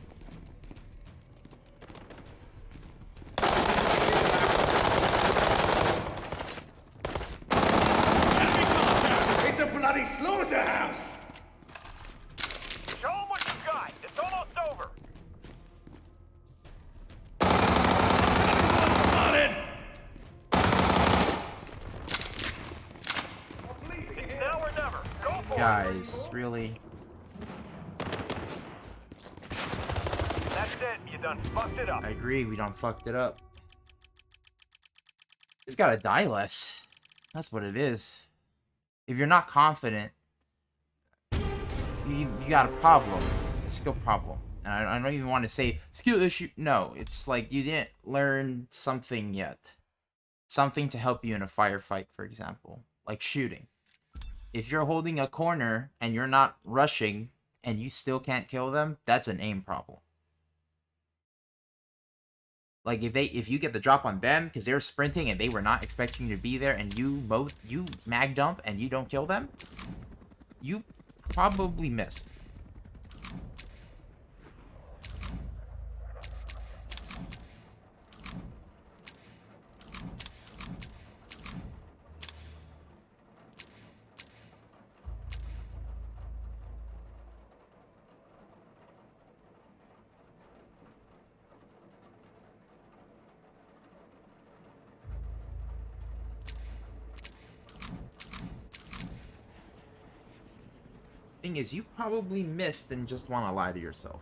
S9: It's a bloody slaughterhouse!
S10: Show them what you got. It's almost over.
S7: Spotted.
S10: It's now or never. Go for
S1: Guys, really?
S10: it. That's it. You done fucked it up.
S1: I agree, we done fucked it up. It's gotta die less. That's what it is. If you're not confident, you got a problem. A skill problem. And I don't even want to say skill issue. No, it's like you didn't learn something yet. Something to help you in a firefight, for example. Like shooting. If you're holding a corner and you're not rushing and you still can't kill them, that's an aim problem. Like if you get the drop on them because they're sprinting and they were not expecting you to be there and you mag dump and you don't kill them, you probably missed. Thing is, you probably missed and just want to lie to yourself.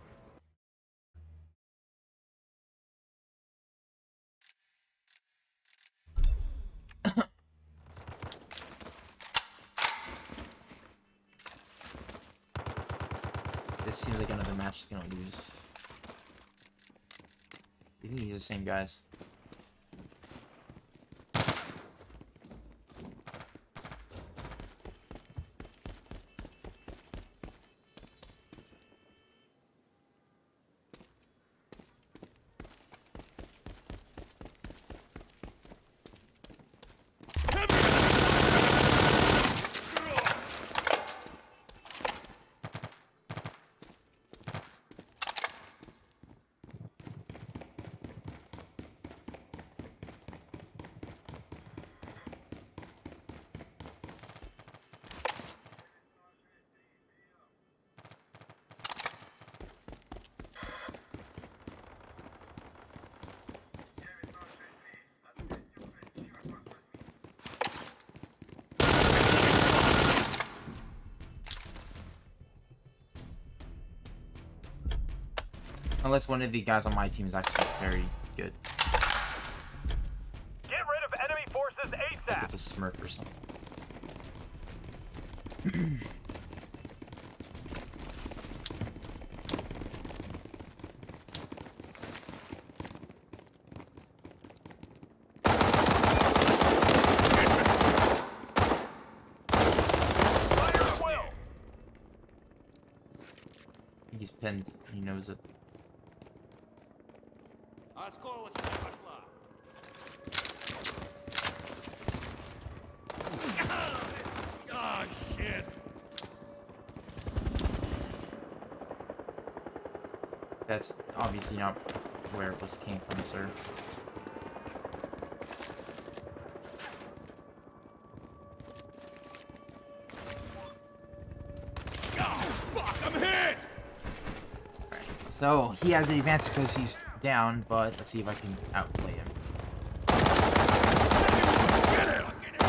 S1: This seems like another match is gonna lose. I think these are the same guys. Unless one of the guys on my team is actually very good.
S10: Get rid of enemy forces
S1: Like
S10: ASAP.
S1: it's a smurf or something.
S10: Fire at will.
S1: I think he's pinned. He knows it.
S7: Oh, shit.
S1: That's obviously not where it was came from, sir.
S7: Oh, fuck, I'm hit!
S1: So he has an advantage because he's down, but let's see if I can outplay him.
S7: Get him!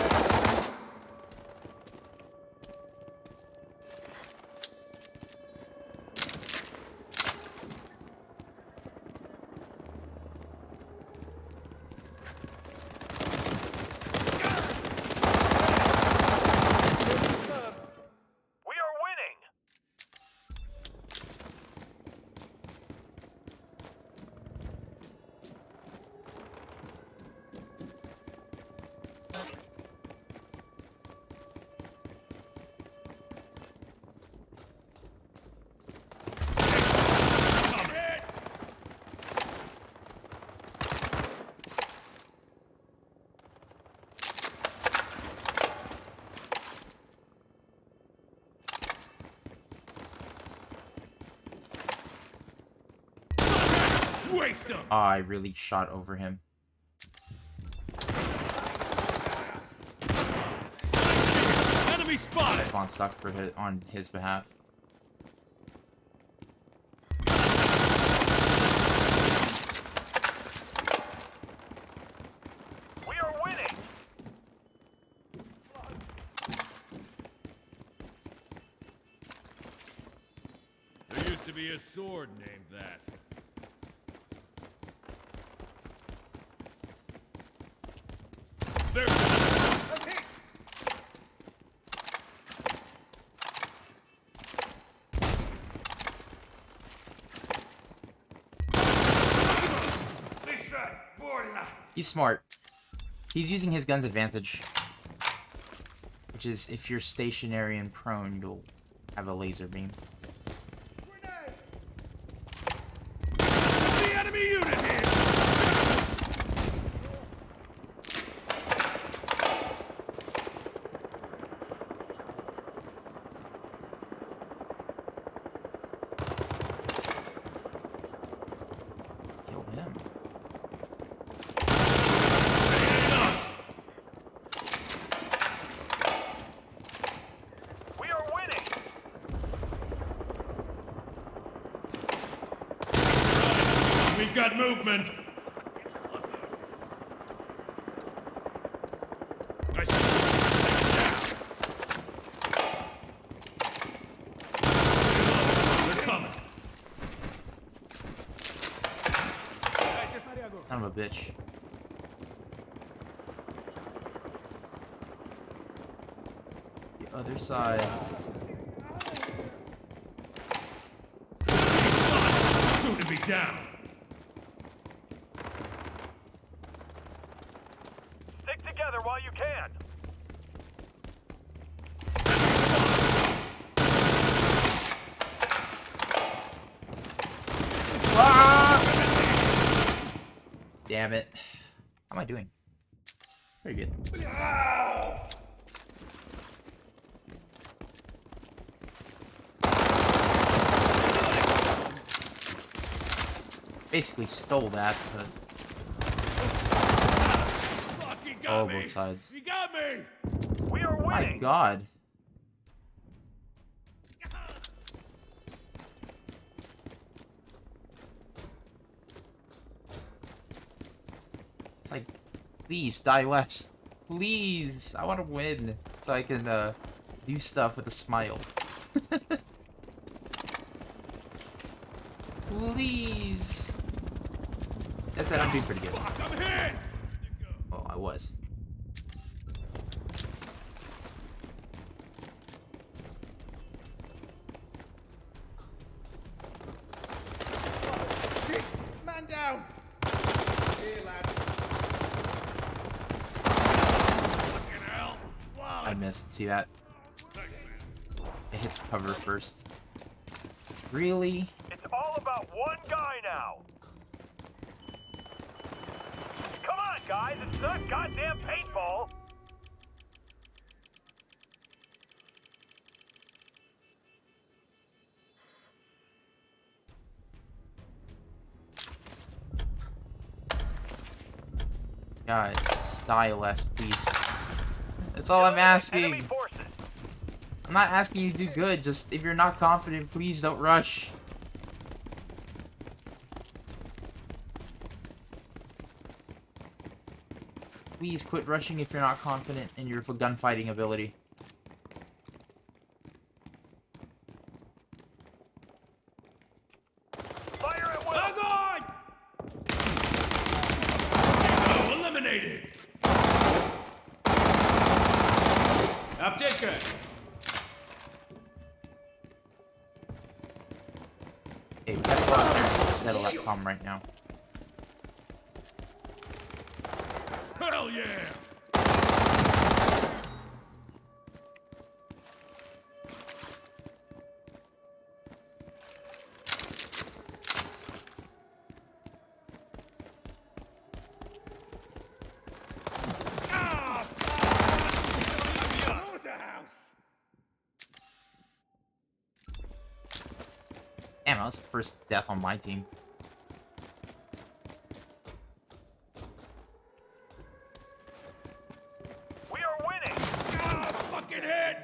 S10: We are winning.
S7: I'm hit! Waste him!
S1: Oh, I really shot over him.
S7: Enemy spotted!
S1: Spawn stuck for on his behalf.
S10: We are winning.
S7: There used to be a sword named that. There's
S9: I'm hit!
S1: He's smart. He's using his gun's advantage. Which is, if you're stationary and prone, you'll have a laser beam.
S7: the enemy unit here!
S1: Kill him.
S10: We are winning.
S7: We've got movement! I see. They're coming.
S1: Son of a bitch. The other side.
S7: down.
S10: Stick together while you can.
S1: Damn it. How am I doing? Pretty good. Basically stole that, but...
S7: Fuck, you got me.
S1: both sides.
S7: You got me.
S10: We are winning.
S1: My god. It's like, please, die less. Please, I want to win so I can do stuff with a smile. Please. That's it, I'm doing pretty good.
S7: Fuck, I'm hit.
S1: Oh, I was.
S9: Shit! Man down! Here, lads.
S7: Fucking hell. Wow.
S1: I missed. See that? It hits cover first. Really?
S10: It's all about one guy now. Come on, guys. It's not goddamn paintball.
S1: God, just die less, please. That's all I'm asking.
S10: Enemy forces.
S1: I'm not asking you to do good, just if you're not confident, please don't rush. Please quit rushing if you're not confident in your gunfighting ability.
S10: Fire at will.
S7: Hang on. Eliminated. Apteka.
S1: Hey, we gotta go out there and settle that problem right now.
S7: Hell yeah.
S1: Damn, that was the first death on my team.
S10: We are winning.
S7: Fucking hit.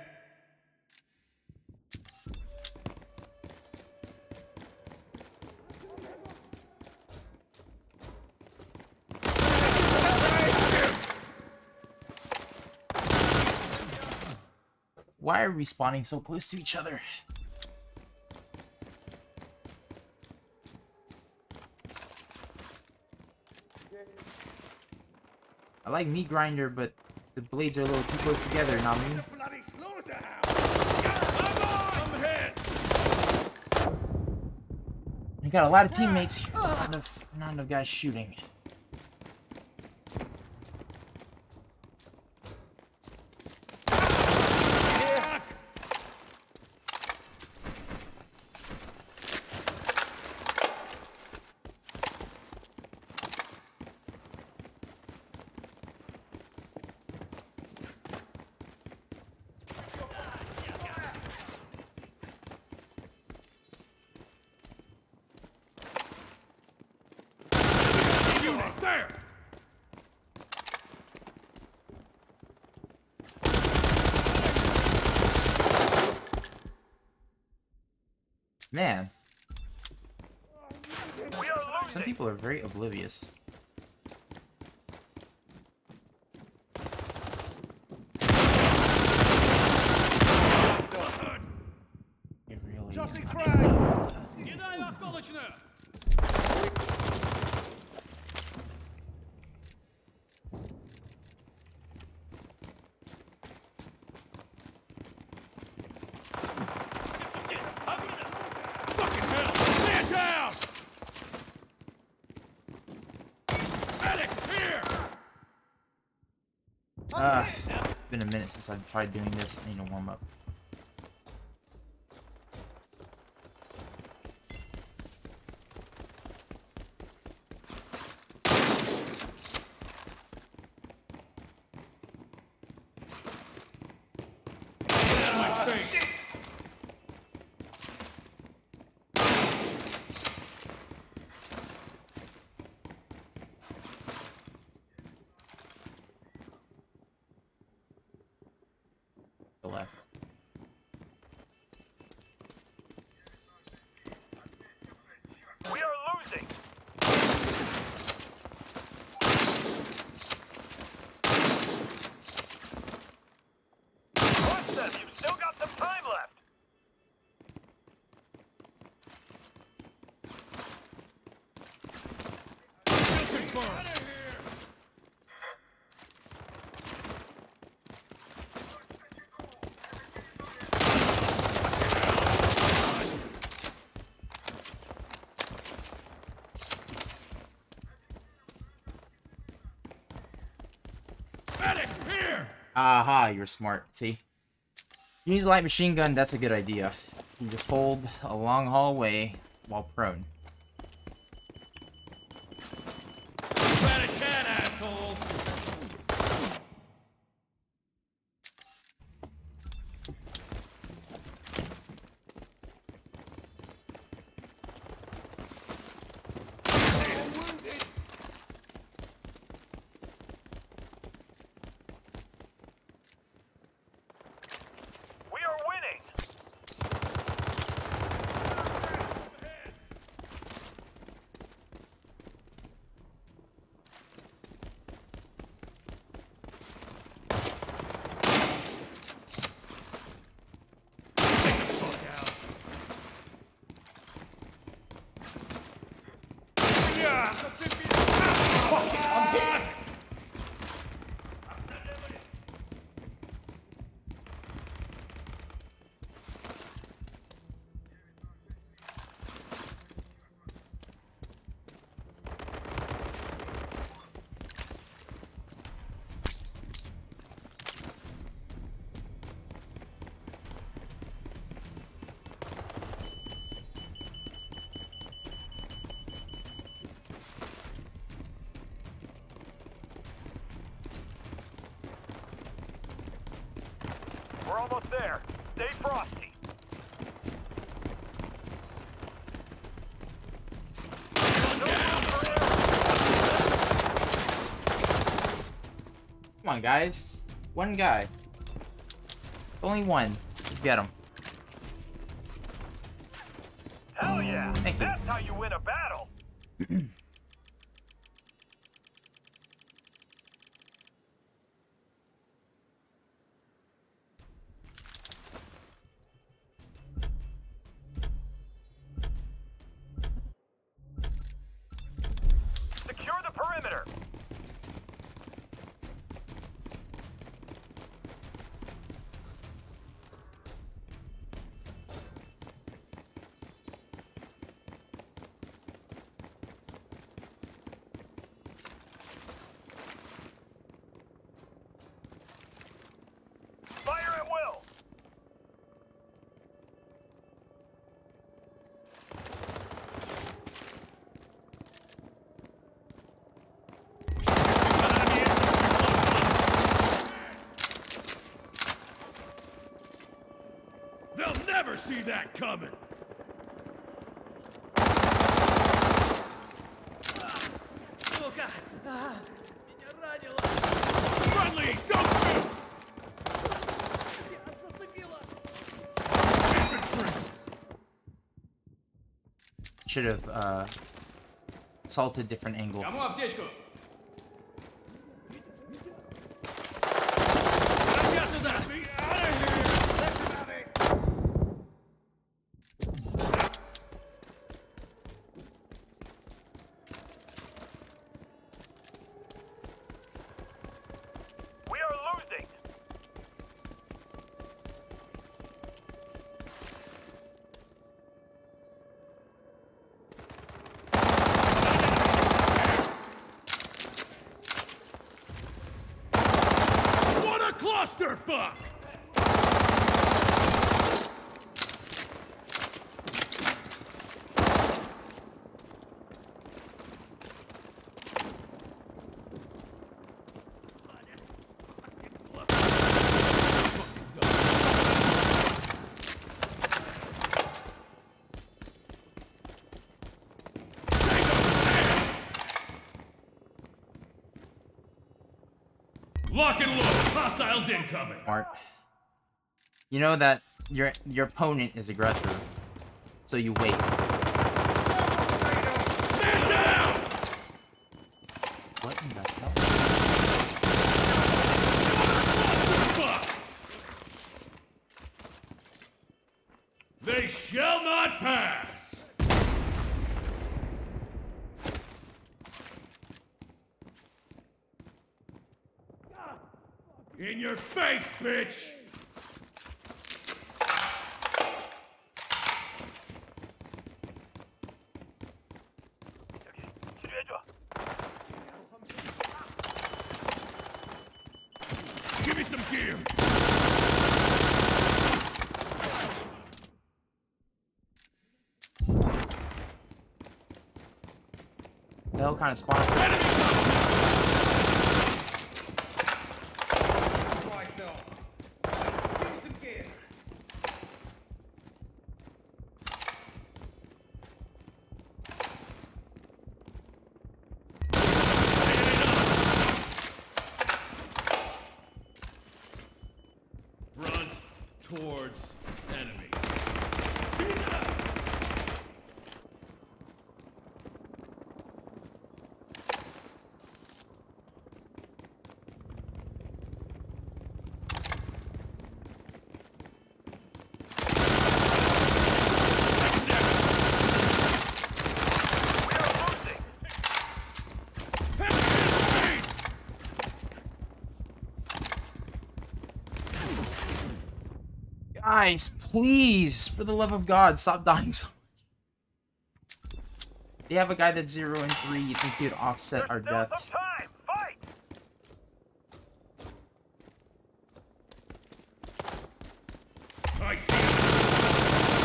S1: Why are we spawning so close to each other? I like meat grinder, but the blades are a little too close together, not me.
S9: Bloody slaughterhouse!
S7: I'm hit.
S1: We got a lot of teammates here. Not enough guys shooting.
S7: There.
S1: Man,
S10: We are
S1: some
S10: losing.
S1: people are very oblivious. It really
S9: Tossing
S1: is.
S9: frag!
S7: Кидаю осколочную. Fucking hell! Stand down!
S1: It's been a minute since I've tried doing this. I need to warm up. Left.
S10: We are losing. Watch them. You've still got some time left.
S1: Aha, you're smart. See? You need a light machine gun, that's a good idea. You just hold a long hallway while prone.
S7: Rat a cat, asshole!
S10: We are winning. We're almost there. Stay frosty.
S1: Come on, guys. One guy. Only one. Let's get him.
S10: Hell yeah!
S1: Thank you.
S10: That's how you win a battle. Secure the perimeter. Fire at will.
S7: They'll never see that coming! Friendly, don't shoot! Infantry!
S1: Should have, assaulted different angle.
S4: Кому аптечку?
S10: We are losing.
S7: clusterfuck! Lock and load. Hostiles incoming.
S1: Smart. You know that your opponent is aggressive, so you wait.
S7: Stand down!
S1: What in the hell?
S7: Fuck! They shall not pass! In your face, bitch! Give me some gear!
S1: The hell kind of spawns?
S7: Towards enemy.
S1: Guys, please, for the love of God, stop dying so much. They have a guy that's 0 and 3. You think he'd offset our deaths?
S10: Time! Fight!
S7: I see.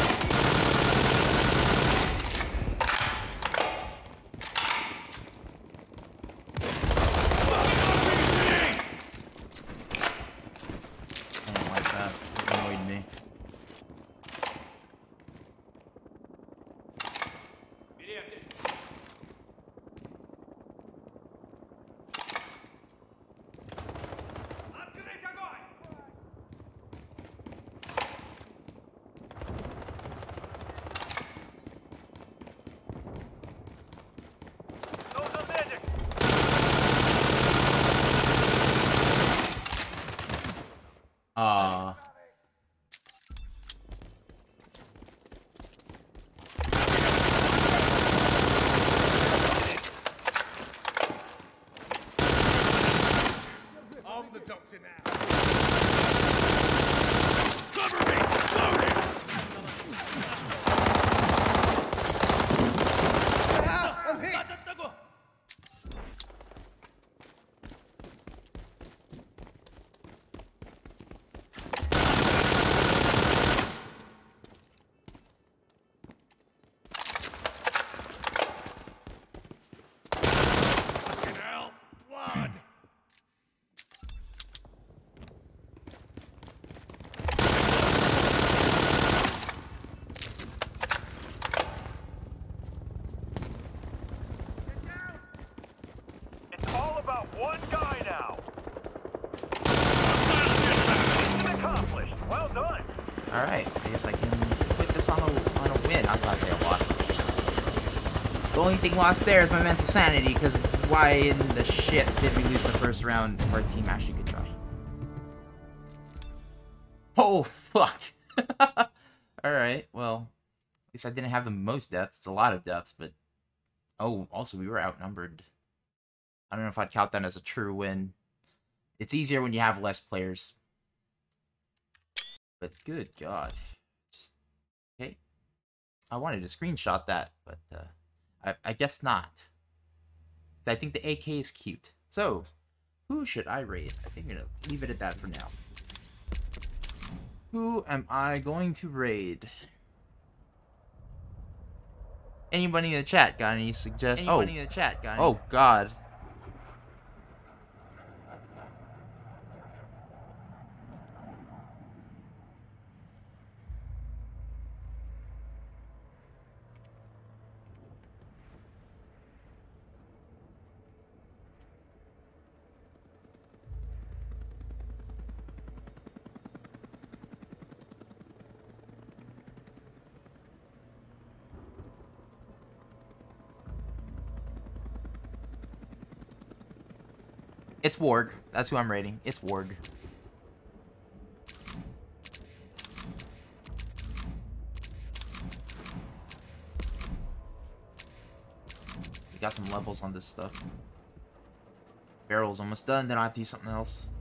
S1: I don't like that. It annoyed me.
S9: I'm the doctor now.
S7: Cover me! Loading!
S9: I'm hit!
S7: Fucking hell! Blood!
S10: It's all about one guy now. Mission accomplished. Well done.
S1: Alright, I guess I can put this on a win. I was about to say a loss. The only thing lost there is my mental sanity, because why in the shit did we lose the first round if our team actually could try? Oh, fuck. Alright, well, at least I didn't have the most deaths. It's a lot of deaths, but... Oh, also, we were outnumbered. I don't know if I'd count that as a true win. It's easier when you have less players. But good God. Just... Okay. I wanted to screenshot that, but, I guess not. I think the AK is cute. So, who should I raid? I think I'm going to leave it at that for now. Who am I going to raid? Anybody in the chat got any suggestions? Oh, in the chat got oh God. It's Warg. That's who I'm raiding. It's Warg. We got some levels on this stuff. Barrel's almost done, then I have to do something else.